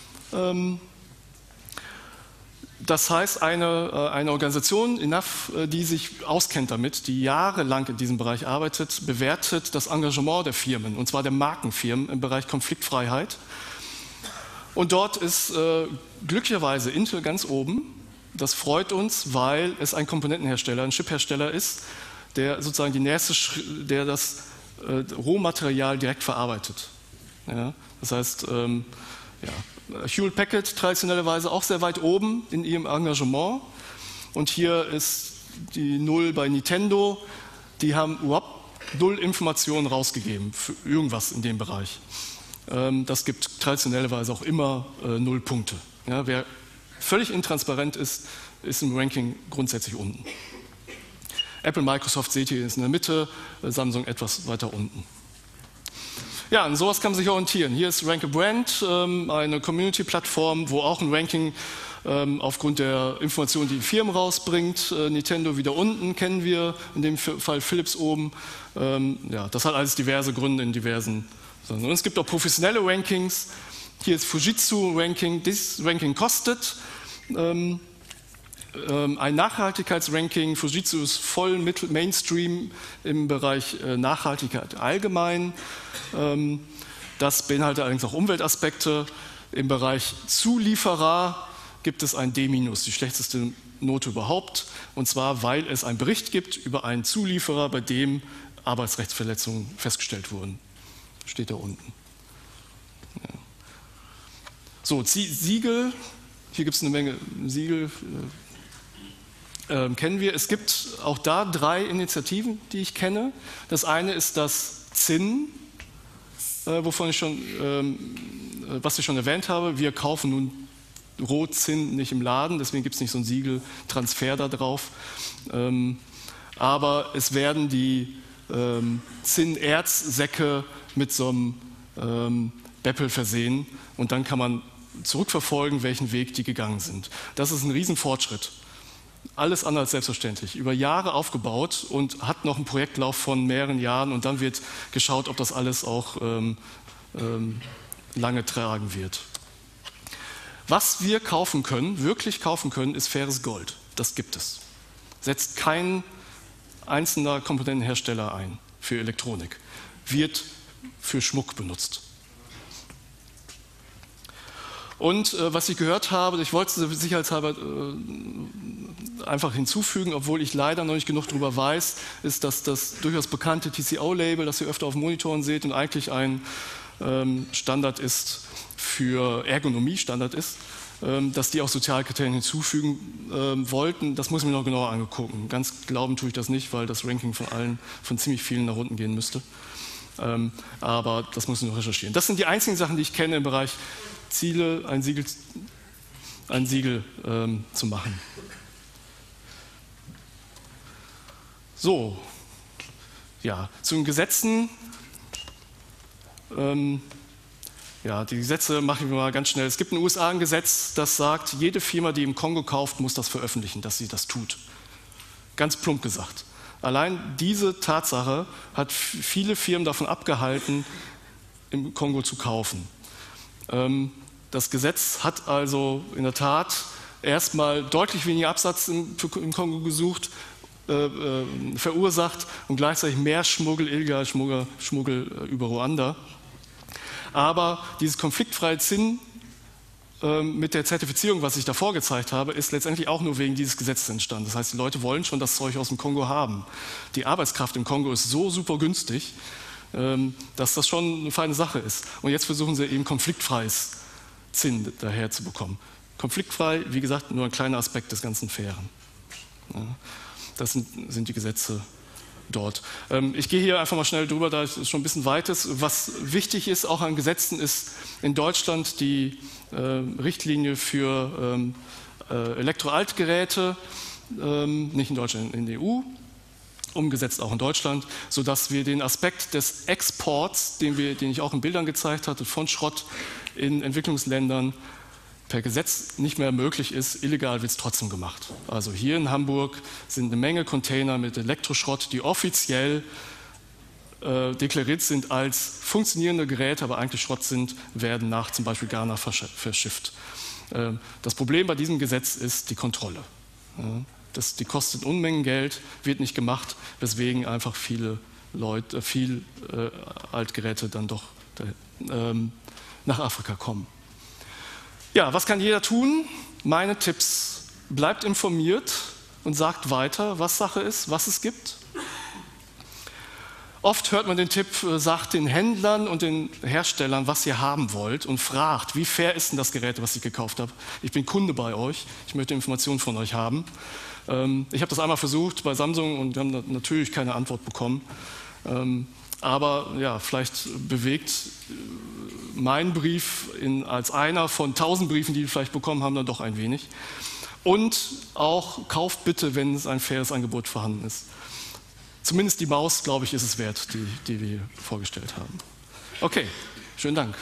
Das heißt, eine Organisation, Enough, die sich auskennt damit, die jahrelang in diesem Bereich arbeitet, bewertet das Engagement der Firmen, und zwar der Markenfirmen im Bereich Konfliktfreiheit. Und dort ist glücklicherweise Intel ganz oben. Das freut uns, weil es ein Komponentenhersteller, ein Chiphersteller ist, der sozusagen der das Rohmaterial direkt verarbeitet. Ja, das heißt, Hewlett Packard traditionellerweise auch sehr weit oben in ihrem Engagement. Und hier ist die Null bei Nintendo. Die haben überhaupt null Informationen rausgegeben für irgendwas in dem Bereich. Das gibt traditionellerweise auch immer 0 Punkte. Ja, wer völlig intransparent ist, ist im Ranking grundsätzlich unten. Apple, Microsoft, seht ihr, ist in der Mitte, Samsung etwas weiter unten. Ja, an sowas kann man sich orientieren. Hier ist Rank a Brand, eine Community-Plattform, wo auch ein Ranking aufgrund der Informationen, die Firmen rausbringt. Nintendo wieder unten, kennen wir, in dem Fall Philips oben. Ja, das hat alles diverse Gründe in diversen. Und es gibt auch professionelle Rankings. Hier ist Fujitsu-Ranking. Dieses Ranking kostet. Ein Nachhaltigkeitsranking. Fujitsu ist voll Mainstream im Bereich Nachhaltigkeit allgemein. Das beinhaltet allerdings auch Umweltaspekte. Im Bereich Zulieferer gibt es ein D-, die schlechteste Note überhaupt. Und zwar, weil es einen Bericht gibt über einen Zulieferer, bei dem Arbeitsrechtsverletzungen festgestellt wurden. Steht da unten. Ja. So, Siegel. Hier gibt es eine Menge Siegel. Kennen wir. Es gibt auch da 3 Initiativen, die ich kenne. Das eine ist das ZIN, was ich schon erwähnt habe. Wir kaufen nun Rohzinn nicht im Laden, deswegen gibt es nicht so ein Siegel Transfer da drauf. Aber es werden die Zinnerzsäcke mit so einem Beppel versehen und dann kann man zurückverfolgen, welchen Weg die gegangen sind. Das ist ein Riesenfortschritt. Alles andere als selbstverständlich. Über Jahre aufgebaut und hat noch einen Projektlauf von mehreren Jahren und dann wird geschaut, ob das alles auch lange tragen wird. Was wir kaufen können, wirklich kaufen können, ist faires Gold. Das gibt es. Setzt kein einzelner Komponentenhersteller ein für Elektronik. Wird für Schmuck benutzt. Und was ich gehört habe, ich wollte es sicherheitshalber einfach hinzufügen, obwohl ich leider noch nicht genug darüber weiß, ist, dass das durchaus bekannte TCO-Label, das ihr öfter auf Monitoren seht und eigentlich ein Standard ist für Ergonomie-Standard ist, dass die auch Sozialkriterien hinzufügen wollten. Das muss ich mir noch genauer angucken. Ganz glauben tue ich das nicht, weil das Ranking von ziemlich vielen nach unten gehen müsste. Aber das muss ich noch recherchieren. Das sind die einzigen Sachen, die ich kenne im Bereich Ziele, ein Siegel zu machen. So, ja, zu den Gesetzen. Die Gesetze machen wir mal ganz schnell. Es gibt in den USA ein Gesetz, das sagt, jede Firma, die im Kongo kauft, muss das veröffentlichen, dass sie das tut. Ganz plump gesagt. Allein diese Tatsache hat viele Firmen davon abgehalten, im Kongo zu kaufen. Das Gesetz hat also in der Tat erstmal deutlich weniger Absatz im Kongo verursacht und gleichzeitig mehr Schmuggel, illegal Schmuggel über Ruanda. Aber dieses konfliktfreie Zinn mit der Zertifizierung, was ich davor gezeigt habe, ist letztendlich auch nur wegen dieses Gesetzes entstanden. Das heißt, die Leute wollen schon das Zeug aus dem Kongo haben. Die Arbeitskraft im Kongo ist so super günstig, dass das schon eine feine Sache ist. Und jetzt versuchen sie eben konfliktfreies Zinn daher zu bekommen. Konfliktfrei, wie gesagt, nur ein kleiner Aspekt des ganzen Fairen. Ja, das sind die Gesetze dort. Ich gehe hier einfach mal schnell drüber, da es schon ein bisschen weit ist. Was wichtig ist, auch an Gesetzen, ist in Deutschland die Richtlinie für Elektroaltgeräte, nicht in Deutschland, in der EU, umgesetzt auch in Deutschland, sodass wir den Aspekt des Exports, den ich auch in Bildern gezeigt hatte, von Schrott in Entwicklungsländern per Gesetz nicht mehr möglich ist. Illegal wird es trotzdem gemacht. Also hier in Hamburg sind eine Menge Container mit Elektroschrott, die offiziell deklariert sind als funktionierende Geräte, aber eigentlich Schrott sind, werden nach zum Beispiel Ghana verschifft. Das Problem bei diesem Gesetz ist die Kontrolle. Die kostet Unmengen Geld, wird nicht gemacht, weswegen einfach viele Altgeräte dann doch nach Afrika kommen. Ja, was kann jeder tun? Meine Tipps: Bleibt informiert und sagt weiter, was Sache ist, was es gibt. Oft hört man den Tipp, sagt den Händlern und den Herstellern, was ihr haben wollt und fragt, wie fair ist denn das Gerät, was ich gekauft habe? Ich bin Kunde bei euch, ich möchte Informationen von euch haben. Ich habe das einmal versucht bei Samsung und wir haben natürlich keine Antwort bekommen. Aber ja, vielleicht bewegt mein Brief als einer von 1000 Briefen, die wir vielleicht bekommen haben, dann doch ein wenig. Und auch kauft bitte, wenn es ein faires Angebot vorhanden ist. Zumindest die Maus, glaube ich, ist es wert, die wir vorgestellt haben. Okay, schönen Dank.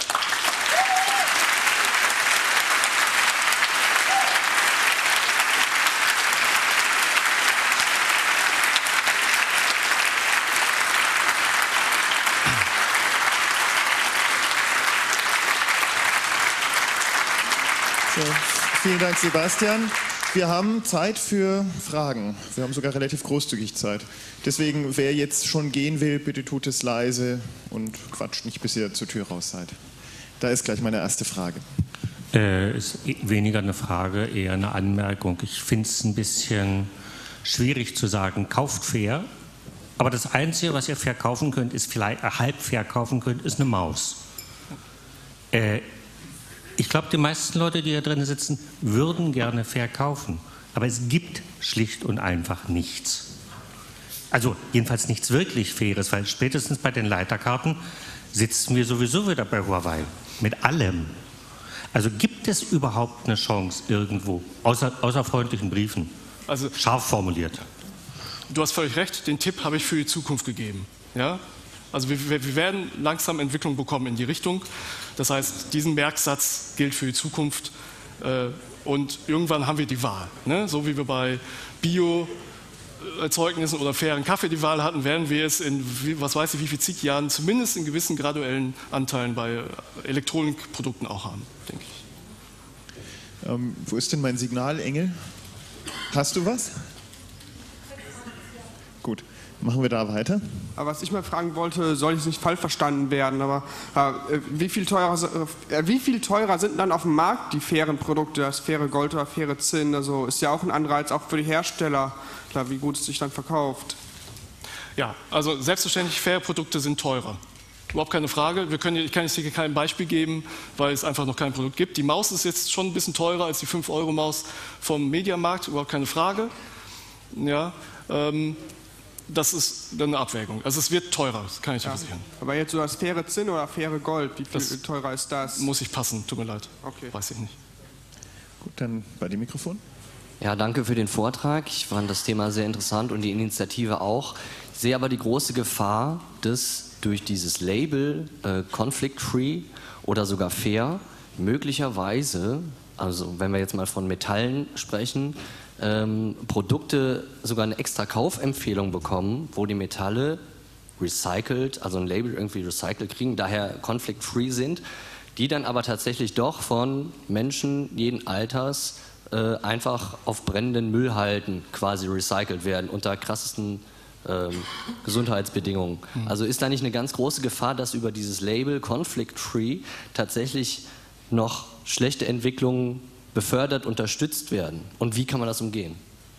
So, vielen Dank, Sebastian. Wir haben Zeit für Fragen. Wir haben sogar relativ großzügig Zeit. Deswegen, wer jetzt schon gehen will, bitte tut es leise und quatscht nicht, bis ihr zur Tür raus seid. Da ist gleich meine erste Frage. Ist weniger eine Frage, eher eine Anmerkung. Ich finde es ein bisschen schwierig zu sagen, kauft fair. Aber das Einzige, was ihr fair kaufen könnt, ist vielleicht halb fair kaufen könnt, ist eine Maus. Ich glaube, die meisten Leute, die hier drin sitzen, würden gerne fair kaufen. Aber es gibt schlicht und einfach nichts. Also jedenfalls nichts wirklich Faires, weil spätestens bei den Leiterkarten sitzen wir sowieso wieder bei Huawei. Mit allem. Also gibt es überhaupt eine Chance irgendwo, außer freundlichen Briefen? Also, scharf formuliert. Du hast völlig recht, den Tipp habe ich für die Zukunft gegeben. Ja? Also wir werden langsam Entwicklung bekommen in die Richtung. Das heißt, diesen Merksatz gilt für die Zukunft. Und irgendwann haben wir die Wahl. Ne? So wie wir bei Bioerzeugnissen oder fairen Kaffee die Wahl hatten, werden wir es in, was weiß ich, wie viel zig Jahren zumindest in gewissen graduellen Anteilen bei Elektronikprodukten auch haben, denke ich. Wo ist denn mein Signal, Engel? Hast du was? Gut. Machen wir da weiter? Aber was ich mal fragen wollte, soll jetzt nicht falsch verstanden werden, aber wie viel teurer sind dann auf dem Markt die fairen Produkte, das faire Gold oder faire Zinn? Also ist ja auch ein Anreiz, auch für die Hersteller, klar, wie gut es sich dann verkauft. Ja, also selbstverständlich, faire Produkte sind teurer. Überhaupt keine Frage. Ich kann jetzt hier kein Beispiel geben, weil es einfach noch kein Produkt gibt. Die Maus ist jetzt schon ein bisschen teurer als die 5-Euro-Maus vom Mediamarkt, überhaupt keine Frage. Ja, das ist dann eine Abwägung. Also es wird teurer, das kann ich dir versichern. Aber jetzt so das faire Zinn oder faire Gold, wie viel teurer ist das? Muss ich passen, tut mir leid. Okay. Weiß ich nicht. Gut, dann bei dem Mikrofon. Ja, danke für den Vortrag. Ich fand das Thema sehr interessant und die Initiative auch. Ich sehe aber die große Gefahr, dass durch dieses Label Conflict-Free oder sogar fair möglicherweise, also wenn wir jetzt mal von Metallen sprechen, Produkte sogar eine extra Kaufempfehlung bekommen, wo die Metalle recycelt, also ein Label irgendwie recycelt kriegen, daher conflict-free sind, die dann aber tatsächlich doch von Menschen jeden Alters einfach auf brennenden Müllhalden quasi recycelt werden, unter krassesten Gesundheitsbedingungen. Also ist da nicht eine ganz große Gefahr, dass über dieses Label Conflict-Free tatsächlich noch schlechte Entwicklungen befördert, unterstützt werden? Und wie kann man das umgehen?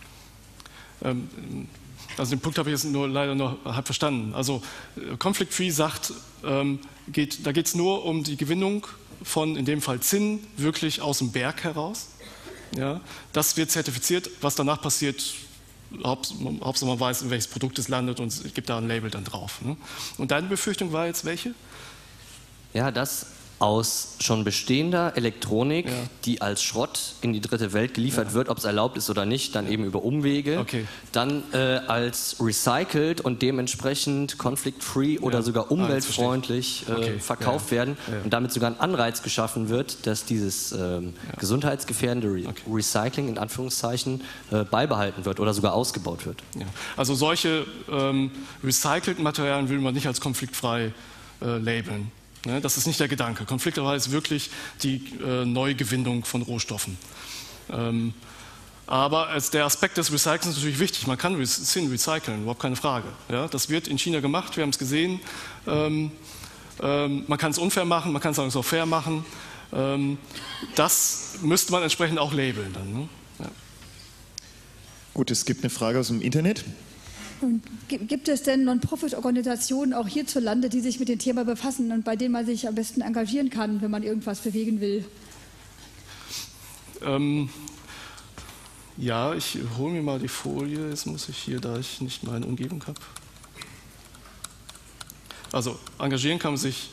Also den Punkt habe ich jetzt leider noch halb verstanden. Also Conflict-Free sagt, da geht es nur um die Gewinnung von, in dem Fall Zinn, wirklich aus dem Berg heraus. Ja, das wird zertifiziert, was danach passiert, Hauptsache man weiß, in welches Produkt es landet und es gibt da ein Label dann drauf. Ne? Und deine Befürchtung war jetzt welche? Ja, dass aus schon bestehender Elektronik, Ja. die als Schrott in die dritte Welt geliefert wird, ob es erlaubt ist oder nicht, dann eben über Umwege, dann als recycelt und dementsprechend conflict-free oder sogar umweltfreundlich verkauft werden und damit sogar ein Anreiz geschaffen wird, dass dieses gesundheitsgefährdende Recycling in Anführungszeichen beibehalten wird oder sogar ausgebaut wird. Ja. Also solche recycelten Materialien will man nicht als konfliktfrei labeln. Ne? Das ist nicht der Gedanke. Konfliktfrei ist wirklich die Neugewinnung von Rohstoffen. Aber der Aspekt des Recyclings ist natürlich wichtig. Man kann Zinn recyceln, überhaupt keine Frage. Ja? Das wird in China gemacht, wir haben es gesehen. Man kann es unfair machen, man kann es auch fair machen. Das müsste man entsprechend auch labeln. Dann, ne? Ja. Gut, es gibt eine Frage aus dem Internet. Und gibt es denn Non-Profit-Organisationen auch hierzulande, die sich mit dem Thema befassen und bei denen man sich am besten engagieren kann, wenn man irgendwas bewegen will? Ja, ich hole mir mal die Folie. Jetzt muss ich hier, da ich nicht meine Umgebung habe. Also engagieren kann man sich,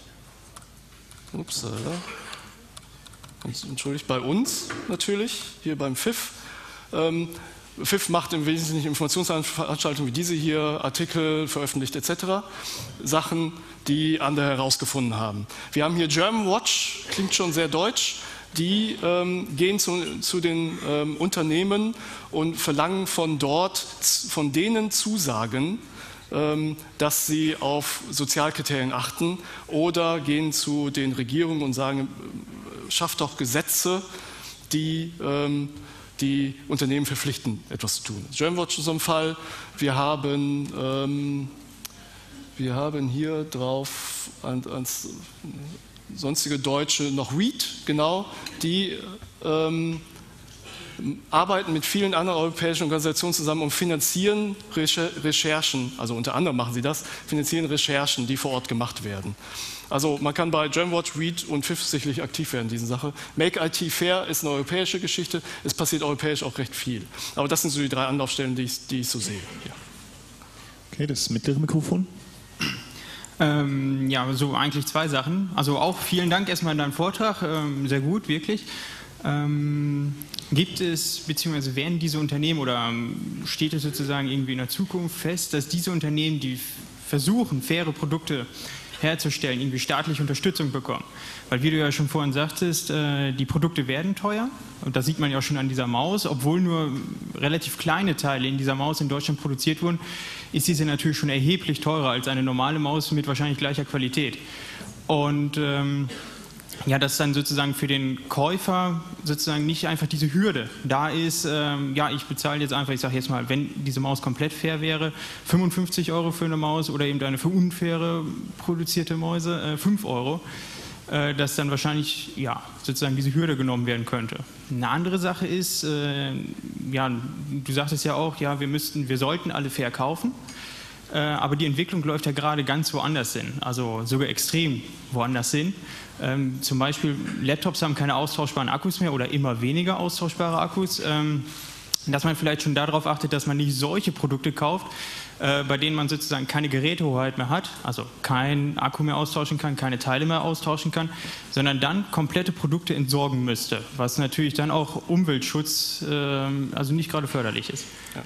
entschuldigt, bei uns natürlich, hier beim FIF. FIF macht im Wesentlichen Informationsveranstaltungen wie diese hier, Artikel veröffentlicht etc., Sachen, die andere herausgefunden haben. Wir haben hier German Watch, klingt schon sehr deutsch, die gehen zu den Unternehmen und verlangen von denen Zusagen, dass sie auf Sozialkriterien achten, oder gehen zu den Regierungen und sagen, schafft doch Gesetze, die Unternehmen verpflichten, etwas zu tun. Germanwatch ist so ein Fall. Wir haben hier drauf als sonstige Deutsche noch READ, genau, die arbeiten mit vielen anderen europäischen Organisationen zusammen und finanzieren Recherchen, also unter anderem machen sie das, finanzieren Recherchen, die vor Ort gemacht werden. Also man kann bei Germanwatch, READ und FIF sicherlich aktiv werden in dieser Sache. Make IT Fair ist eine europäische Geschichte, es passiert europäisch auch recht viel. Aber das sind so die 3 Anlaufstellen, die ich so sehe. Ja. Okay, das mittlere Mikrofon. Ja, so eigentlich 2 Sachen. Also auch vielen Dank erstmal an deinen Vortrag, sehr gut, wirklich. Gibt es, beziehungsweise werden diese Unternehmen oder steht es sozusagen irgendwie in der Zukunft fest, dass diese Unternehmen, die versuchen, faire Produkte herzustellen, irgendwie staatliche Unterstützung bekommen? Weil, wie du ja schon vorhin sagtest, die Produkte werden teuer, und das sieht man ja auch schon an dieser Maus, obwohl nur relativ kleine Teile in dieser Maus in Deutschland produziert wurden, ist diese natürlich schon erheblich teurer als eine normale Maus mit wahrscheinlich gleicher Qualität. Und ja, dass dann sozusagen für den Käufer sozusagen nicht einfach diese Hürde da ist, ja, ich bezahle jetzt einfach, ich sage jetzt mal, wenn diese Maus komplett fair wäre, 55 € für eine Maus oder eben eine für unfaire produzierte Mäuse 5 €, dass dann wahrscheinlich, ja, sozusagen diese Hürde genommen werden könnte. Eine andere Sache ist, ja, du sagtest ja auch, ja, wir sollten alle fair kaufen. Aber die Entwicklung läuft ja gerade ganz woanders hin, also sogar extrem woanders hin. Zum Beispiel Laptops haben keine austauschbaren Akkus mehr oder immer weniger austauschbare Akkus. Dass man vielleicht schon darauf achtet, dass man nicht solche Produkte kauft, bei denen man sozusagen keine Gerätehoheit mehr hat, also keinen Akku mehr austauschen kann, keine Teile mehr austauschen kann, sondern dann komplette Produkte entsorgen müsste, was natürlich dann auch Umweltschutz, also nicht gerade förderlich ist. Ja.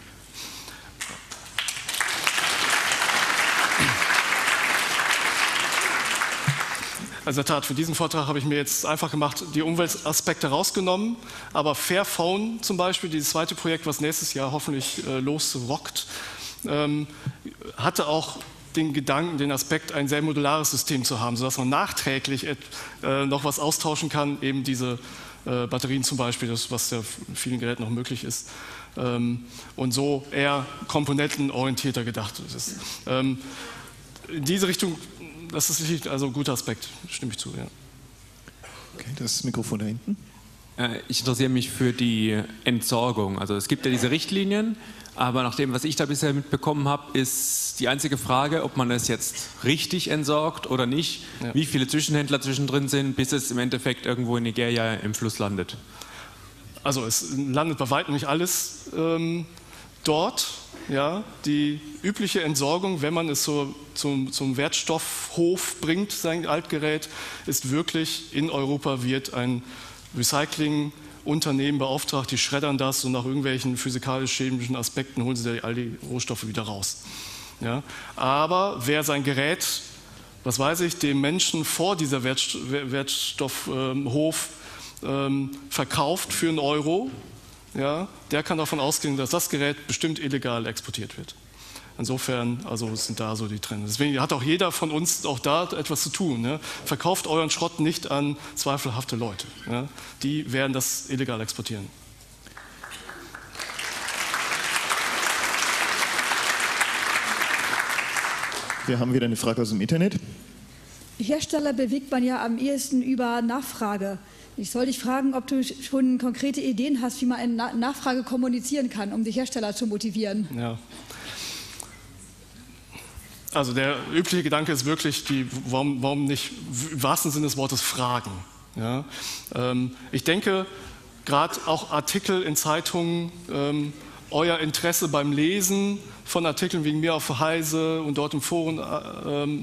Also in der Tat, für diesen Vortrag habe ich mir jetzt einfach gemacht, die Umweltaspekte rausgenommen, aber Fairphone zum Beispiel, dieses zweite Projekt, was nächstes Jahr hoffentlich losrockt, hatte auch den Gedanken, den Aspekt, ein sehr modulares System zu haben, sodass man nachträglich noch was austauschen kann, eben diese Batterien zum Beispiel, das, was ja in vielen Geräten noch möglich ist. Und so eher komponentenorientierter gedacht ist. In diese Richtung, das ist sicherlich also ein guter Aspekt, stimme ich zu. Ja. Okay, das Mikrofon da hinten. Ich interessiere mich für die Entsorgung. Also es gibt ja diese Richtlinien, aber nach dem, was ich da bisher mitbekommen habe, ist die einzige Frage, ob man es jetzt richtig entsorgt oder nicht, ja. Wie viele Zwischenhändler zwischendrin sind, bis es im Endeffekt irgendwo in Nigeria im Fluss landet. Also es landet bei weitem nicht alles dort. Ja, die übliche Entsorgung, wenn man es so zum Wertstoffhof bringt, sein Altgerät, ist wirklich, in Europa wird ein Recyclingunternehmen beauftragt, die schreddern das und nach irgendwelchen physikalisch-chemischen Aspekten holen sie all die Rohstoffe wieder raus. Ja, aber wer sein Gerät, was weiß ich, dem Menschen vor dieser Wertstoffhof verkauft für einen Euro, ja, der kann davon ausgehen, dass das Gerät bestimmt illegal exportiert wird. Insofern, also sind da so die Trends. Deswegen hat auch jeder von uns auch da etwas zu tun. Ne? Verkauft euren Schrott nicht an zweifelhafte Leute. Ja? Die werden das illegal exportieren. Wir haben wieder eine Frage aus dem Internet. Hersteller bewegt man ja am ehesten über Nachfrage. Ich soll dich fragen, ob du schon konkrete Ideen hast, wie man eine Nachfrage kommunizieren kann, um die Hersteller zu motivieren. Ja. Also der übliche Gedanke ist wirklich, warum nicht im wahrsten Sinne des Wortes fragen. Ja? Ich denke, gerade auch Artikel in Zeitungen, euer Interesse beim Lesen von Artikeln wegen mir auf Heise und dort im Forum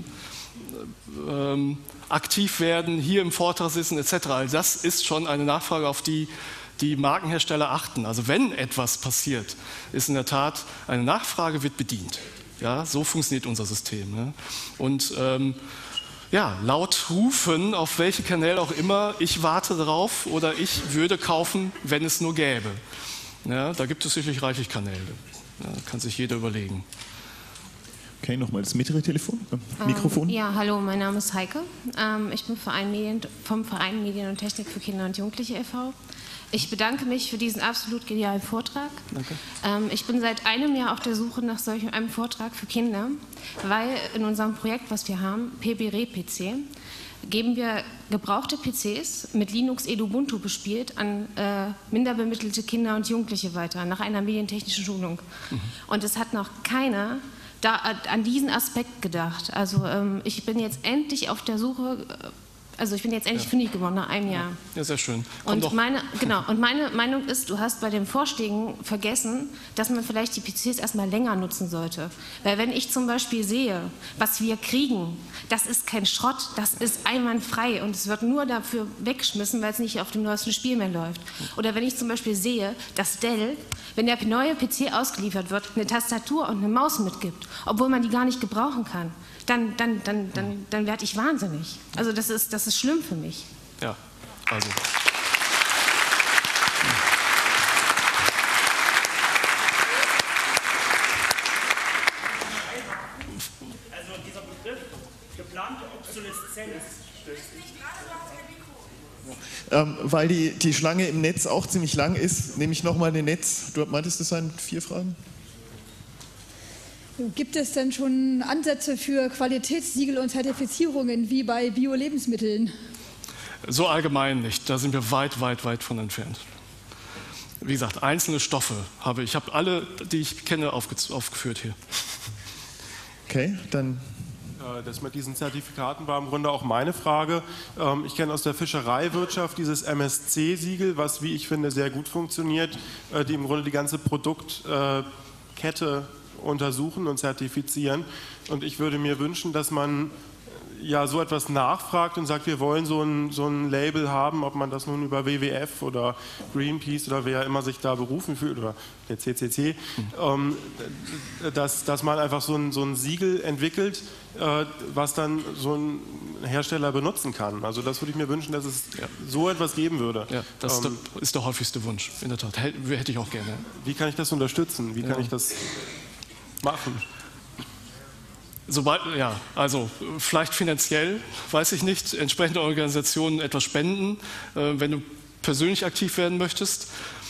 aktiv werden, hier im Vortrag sitzen etc. Also das ist schon eine Nachfrage, auf die die Markenhersteller achten. Also wenn etwas passiert, ist in der Tat, eine Nachfrage wird bedient. Ja, so funktioniert unser System. Ne? Und ja, laut rufen, auf welche Kanäle auch immer, ich warte darauf oder ich würde kaufen, wenn es nur gäbe. Ja, da gibt es sicherlich reichlich Kanäle. Ja, kann sich jeder überlegen. Okay, nochmal das mittlere Telefon, Mikrofon. Ja, hallo, mein Name ist Heike. Ich bin vom Verein Medien und Technik für Kinder und Jugendliche e.V. Ich bedanke mich für diesen absolut genialen Vortrag. Danke. Ich bin seit einem Jahr auf der Suche nach solch einem Vortrag für Kinder, weil in unserem Projekt, was wir haben, PBRE-PC, geben wir gebrauchte PCs mit Linux Edubuntu bespielt an minderbemittelte Kinder und Jugendliche weiter, nach einer medientechnischen Schulung. Und es hat noch keiner an diesen Aspekt gedacht. Also ich bin jetzt endlich auf der Suche, also ich bin jetzt endlich fündig geworden nach einem Jahr. Ja, sehr schön. Und meine Meinung ist, du hast bei den Vorschlägen vergessen, dass man vielleicht die PCs erstmal länger nutzen sollte. Weil wenn ich zum Beispiel sehe, was wir kriegen, das ist kein Schrott, das ist einwandfrei und es wird nur dafür weggeschmissen, weil es nicht auf dem neuesten Spiel mehr läuft. Oder wenn ich zum Beispiel sehe, dass Dell, wenn der neue PC ausgeliefert wird, eine Tastatur und eine Maus mitgibt, obwohl man die gar nicht gebrauchen kann, dann werde ich wahnsinnig. Also das ist schlimm für mich. Ja, also. Also dieser Begriff geplante Obsoleszenz stößt mich. Weil die Schlange im Netz auch ziemlich lang ist, nehme ich nochmal ein Netz. Du meintest, das seien 4 Fragen? Gibt es denn schon Ansätze für Qualitätssiegel und Zertifizierungen wie bei Bio-Lebensmitteln? So allgemein nicht. Da sind wir weit, weit, weit von entfernt. Wie gesagt, einzelne Stoffe habe ich. Ich habe alle, die ich kenne, aufgeführt hier. Okay, dann. Das mit diesen Zertifikaten war im Grunde auch meine Frage. Ich kenne aus der Fischereiwirtschaft dieses MSC-Siegel, was, wie ich finde, sehr gut funktioniert, die im Grunde die ganze Produktkette untersuchen und zertifizieren. Und ich würde mir wünschen, dass man ja so etwas nachfragt und sagt, wir wollen so ein Label haben, ob man das nun über WWF oder Greenpeace oder wer immer sich da berufen fühlt oder der CCC, dass man einfach so ein Siegel entwickelt, was dann so ein Hersteller benutzen kann. Also das würde ich mir wünschen, dass es so etwas geben würde. Ja, das ist der häufigste Wunsch, in der Tat. Hätte ich auch gerne. Wie kann ich das unterstützen? Wie kann ich das machen? Sobald, ja, also vielleicht finanziell, weiß ich nicht, entsprechende Organisationen etwas spenden. Wenn du persönlich aktiv werden möchtest,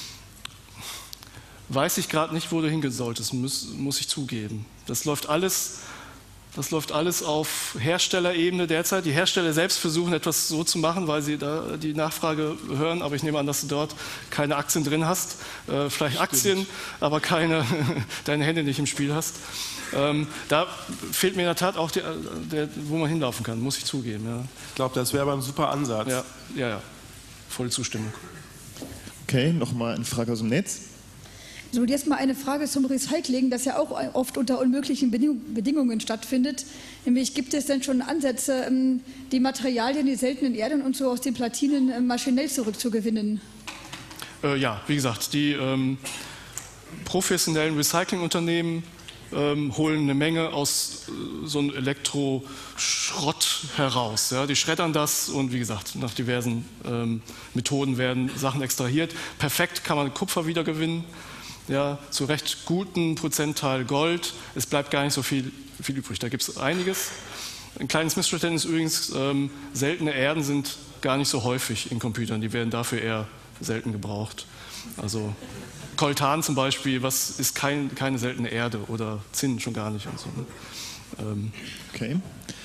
weiß ich gerade nicht, wo du hingehen solltest, muss ich zugeben. Das läuft alles auf Herstellerebene derzeit. Die Hersteller selbst versuchen etwas so zu machen, weil sie da die Nachfrage hören, aber ich nehme an, dass du dort keine Aktien drin hast, vielleicht Aktien, aber deine Hände nicht im Spiel hast. Da fehlt mir in der Tat auch, wo man hinlaufen kann, muss ich zugeben. Ja. Ich glaube, das wäre aber ein super Ansatz. Ja, volle Zustimmung. Okay, nochmal eine Frage aus dem Netz. So, und jetzt mal eine Frage zum Recycling, das ja auch oft unter unmöglichen Bedingungen stattfindet. Nämlich, gibt es denn schon Ansätze, die Materialien, die seltenen Erden und so aus den Platinen maschinell zurückzugewinnen? Ja, wie gesagt, die professionellen Recyclingunternehmen holen eine Menge aus so einem Elektroschrott heraus. Ja. Die schreddern das und wie gesagt, nach diversen Methoden werden Sachen extrahiert. Perfekt kann man Kupfer wiedergewinnen. Ja, zu recht guten Prozentteil Gold. Es bleibt gar nicht so viel übrig. Da gibt es einiges. Ein kleines Missverständnis übrigens, seltene Erden sind gar nicht so häufig in Computern. Die werden dafür eher selten gebraucht. Also Coltan zum Beispiel, was ist keine seltene Erde oder Zinn schon gar nicht. Und so. Okay.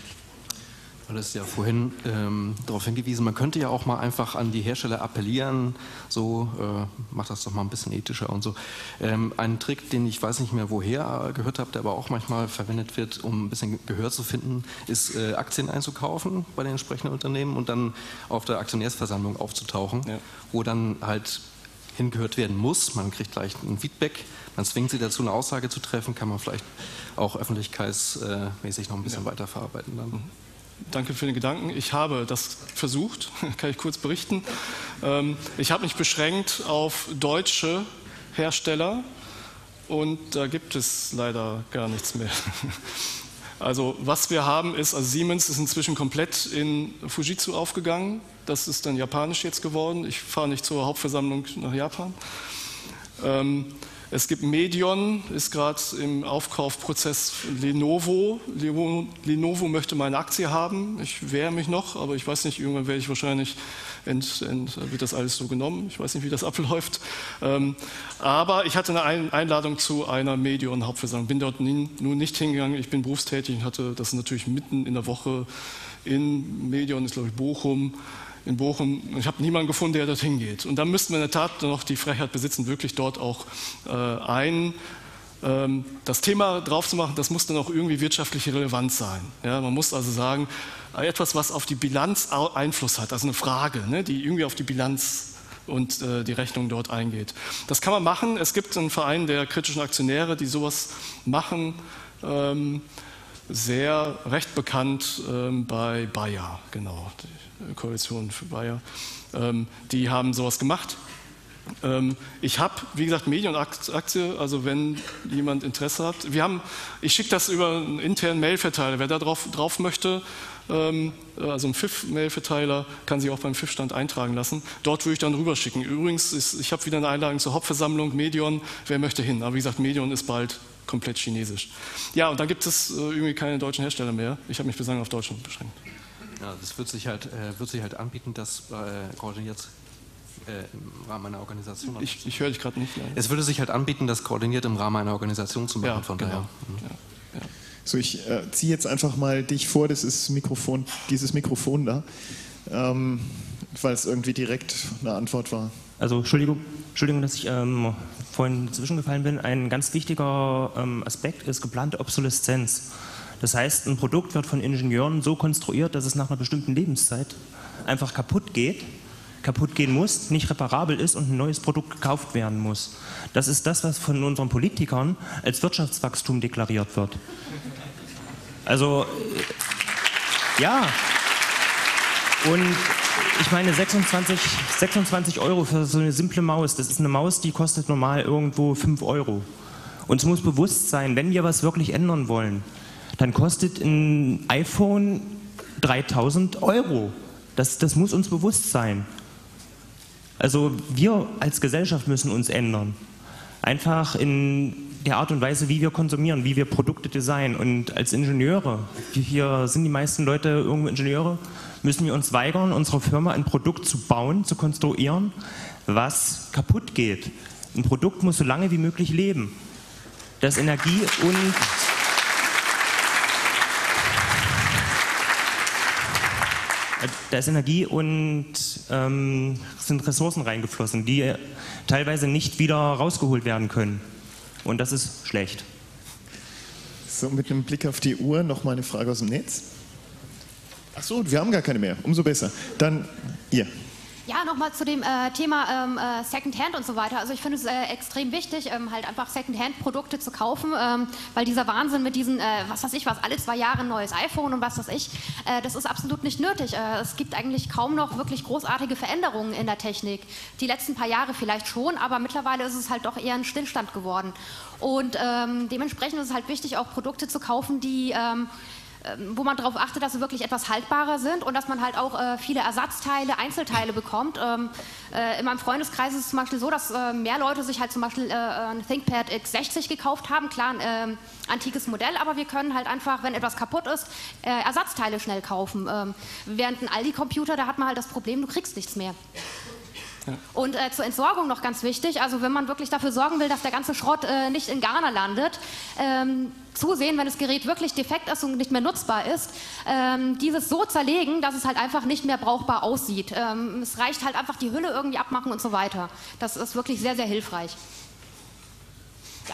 Du hast ja vorhin darauf hingewiesen, man könnte ja auch mal einfach an die Hersteller appellieren, so macht das doch mal ein bisschen ethischer und so. Ein Trick, den ich weiß nicht mehr woher gehört habe, der aber auch manchmal verwendet wird, um ein bisschen Gehör zu finden, ist Aktien einzukaufen bei den entsprechenden Unternehmen und dann auf der Aktionärsversammlung aufzutauchen, wo dann halt hingehört werden muss. Man kriegt gleich ein Feedback, man zwingt sie dazu, eine Aussage zu treffen, kann man vielleicht auch öffentlichkeitsmäßig noch ein bisschen weiterverarbeiten dann. Danke für den Gedanken. Ich habe das versucht, kann ich kurz berichten. Ich habe mich beschränkt auf deutsche Hersteller und da gibt es leider gar nichts mehr. Also was wir haben ist, also Siemens ist inzwischen komplett in Fujitsu aufgegangen. Das ist dann japanisch jetzt geworden. Ich fahre nicht zur Hauptversammlung nach Japan. Es gibt Medion, ist gerade im Aufkaufprozess Lenovo. Lenovo möchte meine Aktie haben. Ich wehre mich noch, aber ich weiß nicht, irgendwann werde ich wahrscheinlich, wird das alles so genommen. Ich weiß nicht, wie das abläuft. Aber ich hatte eine Einladung zu einer Medion-Hauptversammlung. Bin dort nun nicht hingegangen. Ich bin berufstätig und hatte das natürlich mitten in der Woche in Medion, ist glaube ich Bochum. In Bochum, ich habe niemanden gefunden, der dorthin geht. Und da müssten wir in der Tat noch die Frechheit besitzen, wirklich dort auch das Thema drauf zu machen, das muss dann auch irgendwie wirtschaftlich relevant sein. Ja, man muss also sagen, etwas, was auf die Bilanz Einfluss hat, also eine Frage, ne, die irgendwie auf die Bilanz und die Rechnung dort eingeht. Das kann man machen. Es gibt einen Verein der kritischen Aktionäre, die sowas machen. Sehr recht bekannt bei Bayer, genau, die Koalition für Bayer. Die haben sowas gemacht. Ich habe, wie gesagt, Medion-Aktie, also wenn jemand Interesse hat. Ich schicke das über einen internen Mailverteiler. Wer da drauf möchte, also einen FIF-Mailverteiler, kann sich auch beim FIF-Stand eintragen lassen. Dort würde ich dann rüberschicken. Übrigens, ich habe wieder eine Einladung zur Hauptversammlung Medion. Wer möchte hin? Aber wie gesagt, Medion ist bald komplett chinesisch. Ja, und dann gibt es irgendwie keine deutschen Hersteller mehr. Ich habe mich bislang auf Deutschland beschränkt. Ja, das wird sich halt anbieten, das koordiniert im Rahmen einer Organisation. Ich höre dich gerade nicht. Nein. Es würde sich halt anbieten, das koordiniert im Rahmen einer Organisation zu machen. Ja, von genau. daher. Ja. So, ich ziehe jetzt einfach mal dich vor, das ist dieses Mikrofon da, weil es irgendwie direkt eine Antwort war. Also Entschuldigung, dass ich vorhin zwischengefallen bin. Ein ganz wichtiger Aspekt ist geplante Obsoleszenz. Das heißt, ein Produkt wird von Ingenieuren so konstruiert, dass es nach einer bestimmten Lebenszeit einfach kaputt gehen muss, nicht reparabel ist und ein neues Produkt gekauft werden muss. Das ist das, was von unseren Politikern als Wirtschaftswachstum deklariert wird. Also, ja. Und ich meine, 26 € für so eine simple Maus, das ist eine Maus, die kostet normal irgendwo 5 €. Uns muss bewusst sein, wenn wir was wirklich ändern wollen, dann kostet ein iPhone 3.000 €. Das muss uns bewusst sein. Also wir als Gesellschaft müssen uns ändern. Einfach in der Art und Weise, wie wir konsumieren, wie wir Produkte designen. Und als Ingenieure, hier sind die meisten Leute irgendwo Ingenieure, müssen wir uns weigern, unserer Firma ein Produkt zu bauen, zu konstruieren, was kaputt geht. Ein Produkt muss so lange wie möglich leben. Das Energie und sind Ressourcen reingeflossen, die teilweise nicht wieder rausgeholt werden können. Und das ist schlecht. So, mit einem Blick auf die Uhr noch mal eine Frage aus dem Netz. Ach so, wir haben gar keine mehr. Umso besser. Dann ihr. Ja, nochmal zu dem Thema Secondhand und so weiter. Also ich finde es extrem wichtig, halt einfach Secondhand-Produkte zu kaufen, weil dieser Wahnsinn mit diesen, was weiß ich was, alle 2 Jahre ein neues iPhone und was weiß ich, das ist absolut nicht nötig. Es gibt eigentlich kaum noch wirklich großartige Veränderungen in der Technik. Die letzten paar Jahre vielleicht schon, aber mittlerweile ist es halt doch eher ein Stillstand geworden. Und dementsprechend ist es halt wichtig, auch Produkte zu kaufen, die wo man darauf achtet, dass sie wirklich etwas haltbarer sind und dass man halt auch viele Ersatzteile, Einzelteile bekommt. In meinem Freundeskreis ist es zum Beispiel so, dass mehr Leute sich halt zum Beispiel ein ThinkPad X60 gekauft haben, klar ein antikes Modell, aber wir können halt einfach, wenn etwas kaputt ist, Ersatzteile schnell kaufen. Während ein Aldi-Computer, da hat man halt das Problem, du kriegst nichts mehr. Ja. Und zur Entsorgung noch ganz wichtig, also wenn man wirklich dafür sorgen will, dass der ganze Schrott nicht in Ghana landet, zusehen, wenn das Gerät wirklich defekt ist und nicht mehr nutzbar ist, dieses so zerlegen, dass es halt einfach nicht mehr brauchbar aussieht. Es reicht halt einfach die Hülle irgendwie abmachen und so weiter. Das ist wirklich sehr, sehr hilfreich. Ja.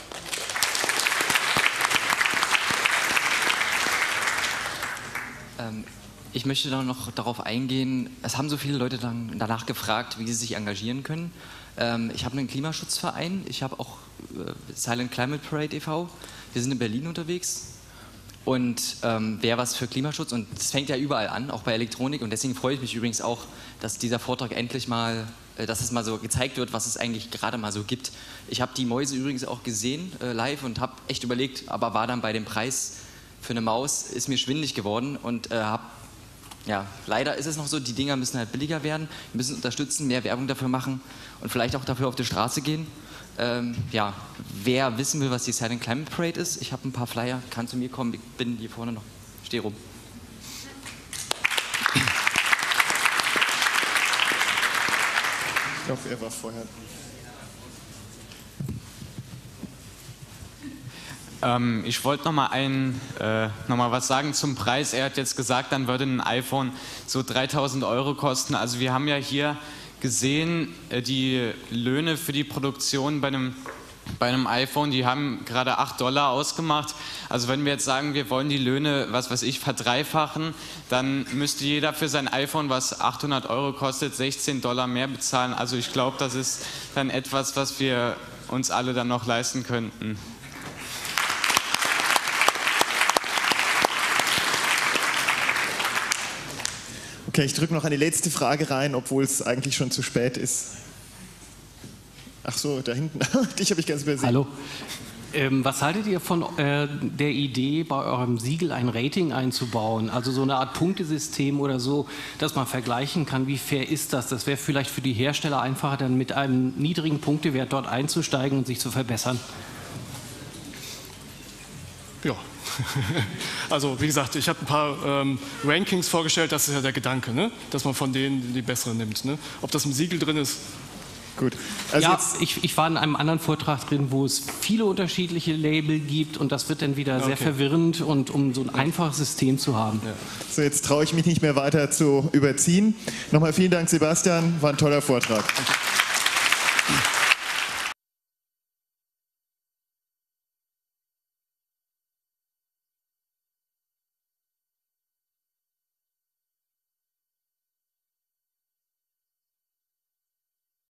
Ich möchte dann noch darauf eingehen, es haben so viele Leute dann danach gefragt, wie sie sich engagieren können. Ich habe einen Klimaschutzverein, ich habe auch Silent Climate Parade e.V., wir sind in Berlin unterwegs und wer was für Klimaschutz, und das fängt ja überall an, auch bei Elektronik, und deswegen freue ich mich übrigens auch, dass dieser Vortrag endlich mal, dass es mal so gezeigt wird, was es eigentlich gerade mal so gibt. Ich habe die Mäuse übrigens auch gesehen live und habe echt überlegt, aber war dann bei dem Preis für eine Maus, ist mir schwindelig geworden und habe ja, leider ist es noch so, die Dinger müssen halt billiger werden, wir müssen unterstützen, mehr Werbung dafür machen und vielleicht auch dafür auf die Straße gehen. Ja, wer wissen will, was die Silent Climate Parade ist, ich habe ein paar Flyer, kann zu mir kommen, ich bin hier vorne noch, stehe rum. Ich glaube, er war vorher. Ich wollte noch mal was sagen zum Preis. Er hat jetzt gesagt, dann würde ein iPhone so 3.000 € kosten. Also wir haben ja hier gesehen, die Löhne für die Produktion bei einem iPhone, die haben gerade $8 ausgemacht. Also wenn wir jetzt sagen, wir wollen die Löhne, was weiß ich, verdreifachen, dann müsste jeder für sein iPhone, was 800 € kostet, $16 mehr bezahlen. Also ich glaube, das ist dann etwas, was wir uns alle dann noch leisten könnten. Okay, ich drücke noch eine letzte Frage rein, obwohl es eigentlich schon zu spät ist. Ach so, da hinten. Dich habe ich ganz übersehen. Hallo. Was haltet ihr von der Idee, bei eurem Siegel ein Rating einzubauen? Also so eine Art Punktesystem oder so, dass man vergleichen kann, wie fair ist das? Das wäre vielleicht für die Hersteller einfacher, dann mit einem niedrigen Punktewert dort einzusteigen und sich zu verbessern. Ja, also wie gesagt, ich habe ein paar Rankings vorgestellt, das ist ja der Gedanke, ne? Dass man von denen die besseren nimmt. Ne? Ob das im Siegel drin ist. Gut. Also ja, ich war in einem anderen Vortrag drin, wo es viele unterschiedliche Label gibt und das wird dann wieder sehr verwirrend, und um so ein einfaches System zu haben. Ja. So, jetzt traue ich mich nicht mehr weiter zu überziehen. Nochmal vielen Dank, Sebastian, war ein toller Vortrag. Danke.